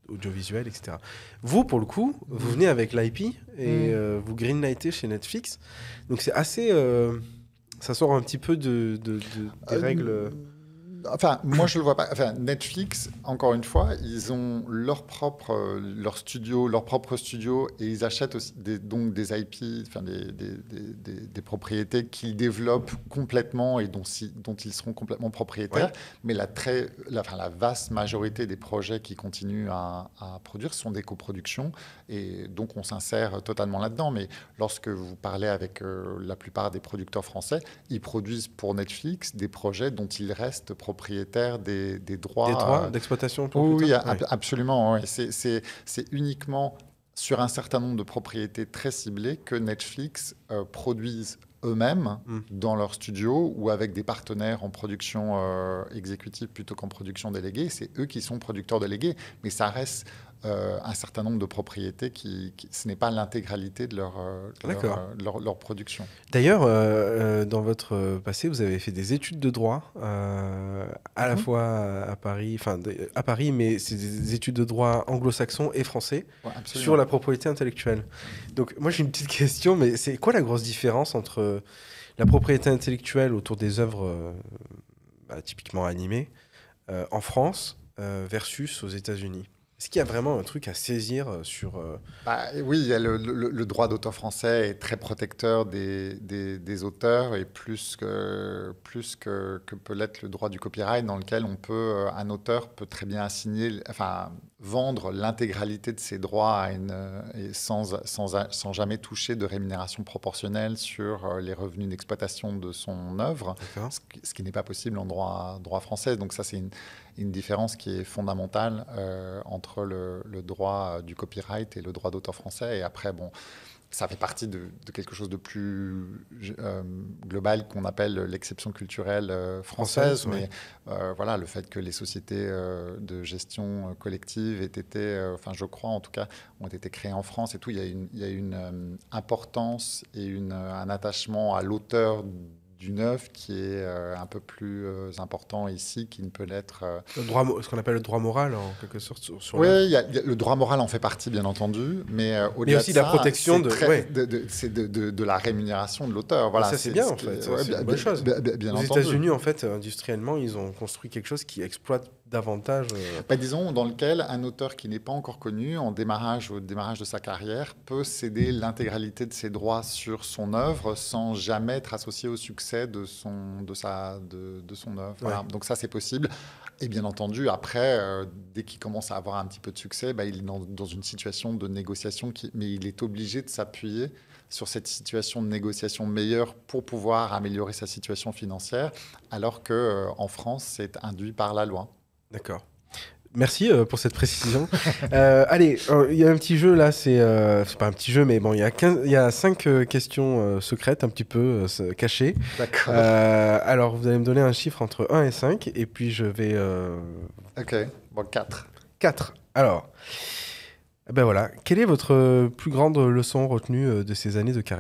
audiovisuel, et cetera. Vous, pour le coup, vous venez avec l'I P et mmh. euh, vous greenlightez chez Netflix. Donc c'est assez... Euh, ça sort un petit peu de, de, de, des euh, règles...
Enfin, moi, je le vois pas. Enfin, Netflix, encore une fois, ils ont leur propre, euh, leur studio, leur propre studio, et ils achètent aussi des, donc des I P, enfin des, des, des, des, des propriétés qu'ils développent complètement et dont, si, dont ils seront complètement propriétaires. Ouais. Mais la très, la, enfin, la vaste majorité des projets qui continuent à, à produire sont des coproductions, et donc on s'insère totalement là-dedans. Mais lorsque vous parlez avec euh, la plupart des producteurs français, ils produisent pour Netflix des projets dont ils restent propriétaires propriétaire des, des droits,
des droits d'exploitation.
Oui, oui, ab- absolument. Ouais. C'est, c'est, c'est uniquement sur un certain nombre de propriétés très ciblées que Netflix euh, produisent eux-mêmes mm. dans leur studio ou avec des partenaires en production euh, exécutive plutôt qu'en production déléguée. C'est eux qui sont producteurs délégués, mais ça reste euh, un certain nombre de propriétés qui, qui ce n'est pas l'intégralité de leur, euh, leur, euh, leur, leur production.
D'ailleurs, euh, dans votre passé, vous avez fait des études de droit euh, à mm-hmm. la fois à Paris, enfin à Paris, mais c'est des études de droit anglo-saxon et français ouais, sur la propriété intellectuelle. Donc moi j'ai une petite question, mais c'est quoi la grosse différence entre la propriété intellectuelle autour des œuvres euh, bah, typiquement animées euh, en France euh, versus aux États-Unis? Est-ce qu'il y a vraiment un truc à saisir sur... Euh...
Bah, oui, il y a le, le, le droit d'auteur français est très protecteur des, des, des auteurs et plus, que, plus que, que peut l'être le droit du copyright dans lequel on peut, un auteur peut très bien assigner, enfin, vendre l'intégralité de ses droits à une, et sans, sans, sans jamais toucher de rémunération proportionnelle sur les revenus d'exploitation de son œuvre, ce qui, ce qui n'est pas possible en droit, droit français. Donc ça, c'est une, une différence qui est fondamentale euh, entre le, le droit du copyright et le droit d'auteur français. Et après, bon, ça fait partie de, de quelque chose de plus euh, global qu'on appelle l'exception culturelle euh, française. française. Mais ouais. euh, voilà, le fait que les sociétés euh, de gestion collective aient été, euh, enfin je crois en tout cas, ont été créées en France et tout, il y a une, il y a une euh, importance et une, un attachement à l'auteur d'une œuvre qui est euh, un peu plus euh, important ici qu'il ne peut l'être. Euh...
Le droit, ce qu'on appelle le droit moral, en quelque sorte. Sur, sur
oui, y a, y a, le droit moral en fait partie, bien entendu, mais euh, au-delà
mais aussi
de
la
ça,
protection de,
très,
ouais.
de, de, c'est de, de, de la rémunération de l'auteur. Voilà,
ça, c'est, c'est bien, en fait. Ouais, c'est bien, une bonne chose. Bien, bien Aux entendu. États-Unis, en fait, industriellement, ils ont construit quelque chose qui exploite davantage... Euh...
Bah, disons, dans lequel un auteur qui n'est pas encore connu, en démarrage, au démarrage de sa carrière, peut céder l'intégralité de ses droits sur son œuvre sans jamais être associé au succès de son, de sa, de, de son œuvre. Voilà. Ouais. Donc ça, c'est possible. Et bien entendu, après, euh, dès qu'il commence à avoir un petit peu de succès, bah, il est dans, dans une situation de négociation, qui, mais il est obligé de s'appuyer sur cette situation de négociation meilleure pour pouvoir améliorer sa situation financière, alors qu'en euh, France, c'est induit par la loi.
D'accord. Merci euh, pour cette précision. euh, allez, il euh, y a un petit jeu là, c'est, euh, c'est pas un petit jeu, mais bon, il y, y a cinq euh, questions euh, secrètes, un petit peu euh, cachées.
D'accord.
Euh, alors, vous allez me donner un chiffre entre un et cinq, et puis je vais... Euh...
Ok, bon, quatre.
quatre. Alors, ben voilà. Quelle est votre plus grande leçon retenue de ces années de carrière ?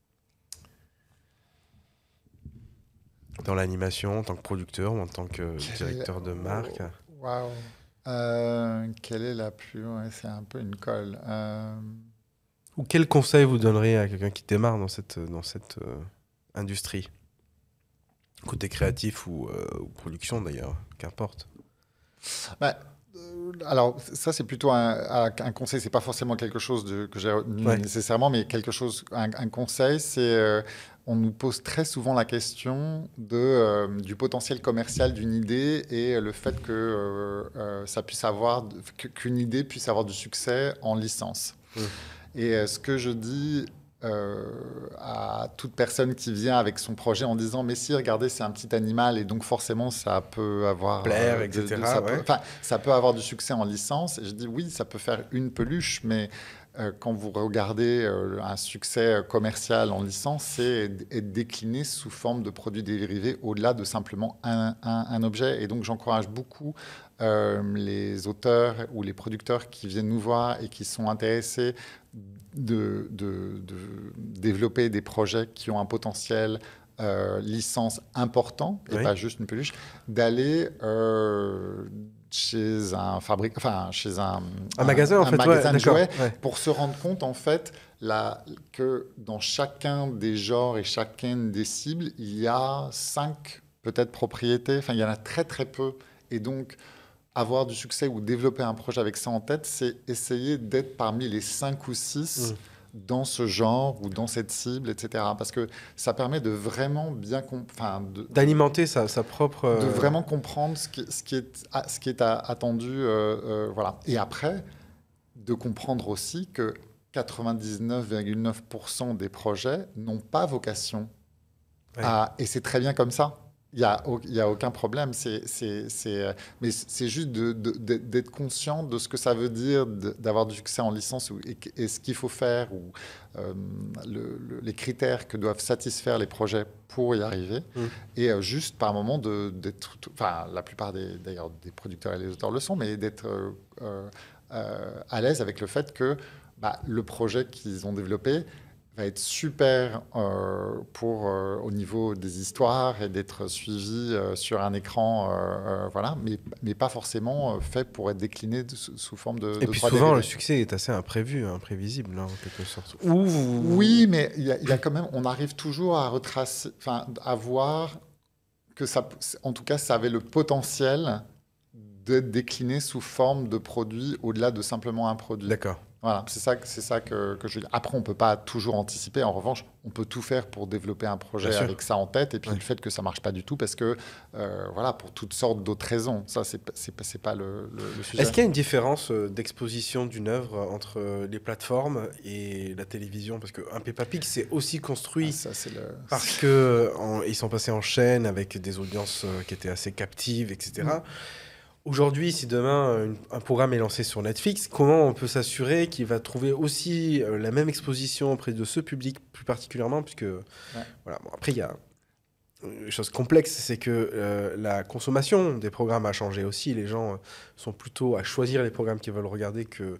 Dans l'animation, en tant que producteur ou en tant que directeur de marque?
Waouh. Euh, quelle est la plus... Ouais, c'est un peu une colle. Euh...
Ou quel conseil vous donneriez à quelqu'un qui démarre dans cette, dans cette euh, industrie? Côté créatif ou, euh, ou production d'ailleurs, qu'importe.
Bah, euh, alors, ça c'est plutôt un, un conseil, c'est pas forcément quelque chose de, que j'ai retenu ouais. nécessairement, mais quelque chose, un, un conseil, c'est... Euh, on nous pose très souvent la question de, euh, du potentiel commercial d'une idée et le fait que, euh, euh, ça puisse avoir, que, qu'une idée puisse avoir du succès en licence. Mmh. Et euh, ce que je dis euh, à toute personne qui vient avec son projet en disant « mais si, regardez, c'est un petit animal et donc forcément ça peut avoir...
Plaire, euh, de, et cetera. De,
ça,
ouais.
peut, ça peut avoir du succès en licence. » Et je dis « oui, ça peut faire une peluche, mais... » Quand vous regardez euh, un succès commercial en licence, c'est être décliné sous forme de produits dérivés au-delà de simplement un, un, un objet. Et donc, j'encourage beaucoup euh, les auteurs ou les producteurs qui viennent nous voir et qui sont intéressés de, de, de développer des projets qui ont un potentiel euh, licence important, et oui. pas juste une peluche, d'aller... Euh, chez un fabrique, enfin chez un,
un magasin, en
un
fait,
magasin
ouais,
de jouets,
ouais.
pour se rendre compte en fait la, que dans chacun des genres et chacune des cibles, il y a cinq peut-être propriétés. Enfin, il y en a très très peu. Et donc, avoir du succès ou développer un projet avec ça en tête, c'est essayer d'être parmi les cinq ou six. Mmh. Dans ce genre ou dans cette cible, et cetera. Parce que ça permet de vraiment bien... Enfin,
d'alimenter sa, sa propre... Euh...
De vraiment comprendre ce qui, ce qui est, ce qui est attendu. Euh, euh, voilà. Et après, de comprendre aussi que quatre-vingt-dix-neuf virgule neuf pour cent des projets n'ont pas vocation. Ouais. À, et c'est très bien comme ça. Il n'y a, a aucun problème. C'est, c'est, c'est, mais c'est juste de, de, d'être conscient de ce que ça veut dire d'avoir du succès en licence ou, et, et ce qu'il faut faire ou euh, le, le, les critères que doivent satisfaire les projets pour y arriver. Mmh. Et euh, juste par moment, de, d'être, enfin, la plupart des, d'ailleurs, des producteurs et des auteurs le sont, mais d'être euh, euh, à l'aise avec le fait que bah, le projet qu'ils ont développé va être super euh, pour, euh, au niveau des histoires et d'être suivi euh, sur un écran, euh, euh, voilà, mais, mais pas forcément euh, fait pour être décliné de, sous, sous forme de...
Et
de
puis
trois D V D.
souvent, le succès est assez imprévu, imprévisible, hein, en quelque sorte.
Ouh. Oui, mais il y, y a quand même... On arrive toujours à retracer... Enfin, à voir que ça... En tout cas, ça avait le potentiel d'être décliné sous forme de produit au-delà de simplement un produit.
D'accord.
Voilà, c'est ça, c'est ça que, que je veux dire. Après, on ne peut pas toujours anticiper. En revanche, on peut tout faire pour développer un projet
Bien
avec
sûr.
ça en tête. Et puis,
ouais.
le fait que ça ne marche pas du tout parce que, euh, voilà, pour toutes sortes d'autres raisons. Ça, ce n'est c'est, c'est pas le, le, le sujet.
Est-ce qu'il y a une différence d'exposition d'une œuvre entre les plateformes et la télévision? Parce qu'un Peppa Pig, c'est aussi construit
ah, ça, c'est le...
parce qu'ils sont passés en chaîne avec des audiences qui étaient assez captives, et cetera. Mmh. Aujourd'hui, si demain une, un programme est lancé sur Netflix, comment on peut s'assurer qu'il va trouver aussi euh, la même exposition auprès de ce public plus particulièrement, puisque ouais. voilà. Bon, après il y a une chose complexe, c'est que euh, la consommation des programmes a changé aussi. Les gens euh, sont plutôt à choisir les programmes qu'ils veulent regarder que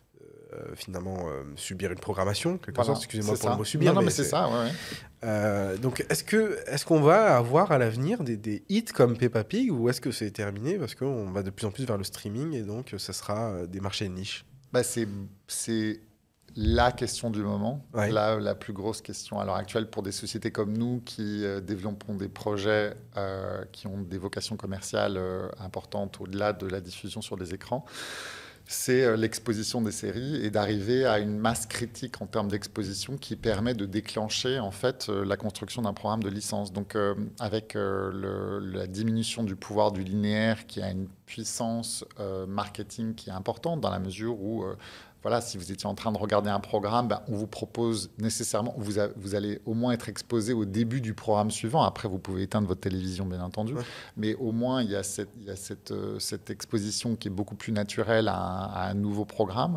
euh, finalement euh, subir une programmation, quelque voilà, sorte. Excusez-moi pour
ça.
le mot subir.
Non, non mais,
mais
c'est, c'est ça. Ouais, ouais.
Euh, donc, est-ce que est-ce qu'on va avoir à l'avenir des, des hits comme Peppa Pig ou est-ce que c'est terminé parce qu'on va de plus en plus vers le streaming et donc ça sera des marchés de niche?
Bah, c'est, c'est la question du moment, ouais. la, la plus grosse question à l'heure actuelle pour des sociétés comme nous qui euh, développons des projets euh, qui ont des vocations commerciales euh, importantes au-delà de la diffusion sur des écrans. C'est l'exposition des séries et d'arriver à une masse critique en termes d'exposition qui permet de déclencher en fait la construction d'un programme de licence. Donc euh, avec euh, le, la diminution du pouvoir du linéaire qui a une puissance euh, marketing qui est importante dans la mesure où euh, voilà, si vous étiez en train de regarder un programme, ben, on vous propose nécessairement, vous, a, vous allez au moins être exposé au début du programme suivant. Après, vous pouvez éteindre votre télévision, bien entendu. Ouais. Mais au moins, il y a, cette, il y a cette, euh, cette exposition qui est beaucoup plus naturelle à un, à un nouveau programme.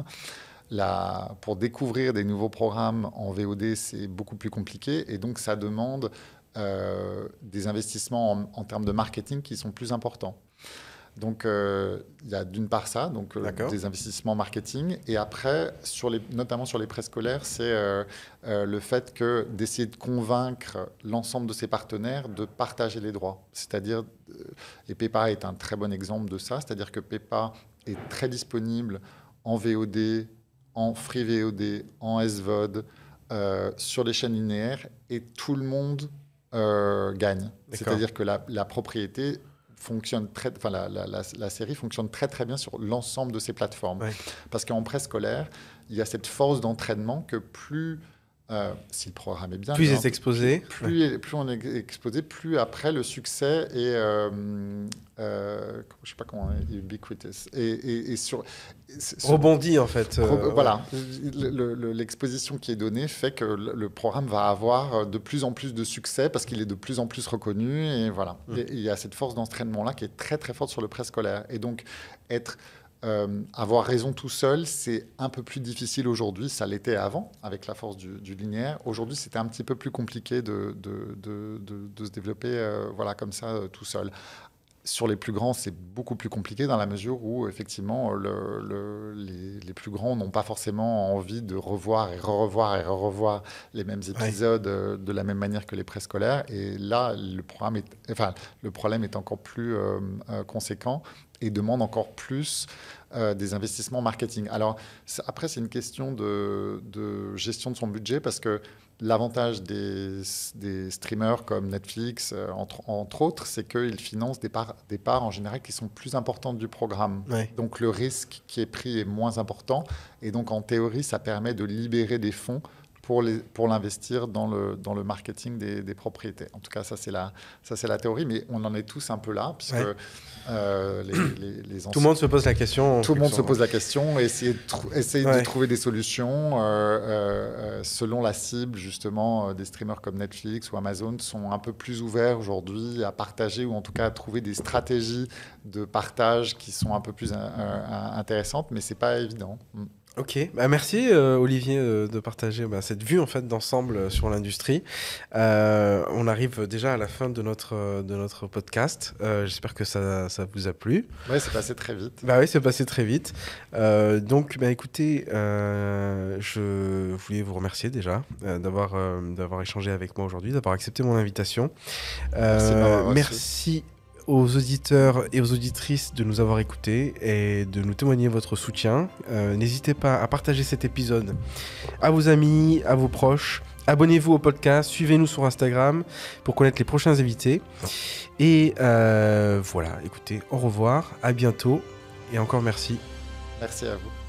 La, pour découvrir des nouveaux programmes en V O D, c'est beaucoup plus compliqué. Et donc, ça demande euh, des investissements en, en termes de marketing qui sont plus importants. Donc, euh, il y a d'une part ça, donc euh, des investissements marketing. Et après, sur les, notamment sur les préscolaires, c'est euh, euh, le fait que, d'essayer de convaincre l'ensemble de ses partenaires de partager les droits. C'est-à-dire, euh, et Peppa est un très bon exemple de ça, c'est-à-dire que Peppa est très disponible en V O D, en Free V O D, en S V O D, euh, sur les chaînes linéaires, et tout le monde euh, gagne. D'accord. C'est-à-dire que la, la propriété... fonctionne très, enfin la, la, la, la série fonctionne très très bien sur l'ensemble de ces plateformes. Ouais. Parce qu'en préscolaire, il y a cette force d'entraînement que plus, euh, si le programme est bien,
plus il
hein,
est exposé,
plus, plus, plus on est exposé, plus après le succès est, euh, euh, je sais pas comment, ubiquitous. Et, et, et sur,
sur rebondit en fait.
Euh, voilà, ouais. le, le, l'exposition qui est donnée fait que le, le programme va avoir de plus en plus de succès parce qu'il est de plus en plus reconnu et voilà. Mmh. Et il y a cette force d'entraînement là qui est très très forte sur le préscolaire et donc être Euh, avoir raison tout seul, c'est un peu plus difficile aujourd'hui. Ça l'était avant, avec la force du, du linéaire. Aujourd'hui, c'était un petit peu plus compliqué de, de, de, de, de se développer euh, voilà, comme ça, euh, tout seul. Sur les plus grands, c'est beaucoup plus compliqué dans la mesure où, effectivement, le, le, les, les plus grands n'ont pas forcément envie de revoir et re-revoir et re-revoir les mêmes épisodes ouais. de la même manière que les préscolaires. Et là, le, programme est, enfin, le problème est encore plus euh, euh, conséquent et demande encore plus euh, des investissements marketing. Alors après, c'est une question de, de gestion de son budget parce que l'avantage des, des streamers comme Netflix, euh, entre, entre autres, c'est qu'ils financent des parts, des parts en général qui sont plus importantes du programme.
Ouais.
Donc le risque qui est pris est moins important. Et donc en théorie, ça permet de libérer des fonds pour, les, pour l'investir dans le, dans le marketing des, des propriétés. En tout cas, ça c'est, la, ça, c'est la théorie. Mais on en est tous un peu là, puisque ouais. euh, les, les, les anciens...
Tout le monde se pose la question.
Tout le monde se pose la question. Essayer de, tr- essayer ouais. de trouver des solutions euh, euh, selon la cible, justement, euh, des streamers comme Netflix ou Amazon sont un peu plus ouverts aujourd'hui à partager ou en tout cas à trouver des stratégies de partage qui sont un peu plus euh, euh, intéressantes, mais ce n'est pas évident. Mm.
Ok, bah merci euh, Olivier euh, de partager bah, cette vue en fait d'ensemble euh, sur l'industrie. Euh, on arrive déjà à la fin de notre euh, de notre podcast. Euh, j'espère que ça ça vous a plu.
Ouais, c'est passé très vite.
Bah oui, c'est passé très vite. Euh, donc bah écoutez, euh, je voulais vous remercier déjà euh, d'avoir euh, d'avoir échangé avec moi aujourd'hui, d'avoir accepté mon invitation. Euh, merci. merci. aux auditeurs et aux auditrices de nous avoir écoutés et de nous témoigner votre soutien. Euh, n'hésitez pas à partager cet épisode à vos amis, à vos proches. Abonnez-vous au podcast, suivez-nous sur Instagram pour connaître les prochains invités. Et euh, voilà, écoutez, au revoir, à bientôt et encore merci.
Merci à vous.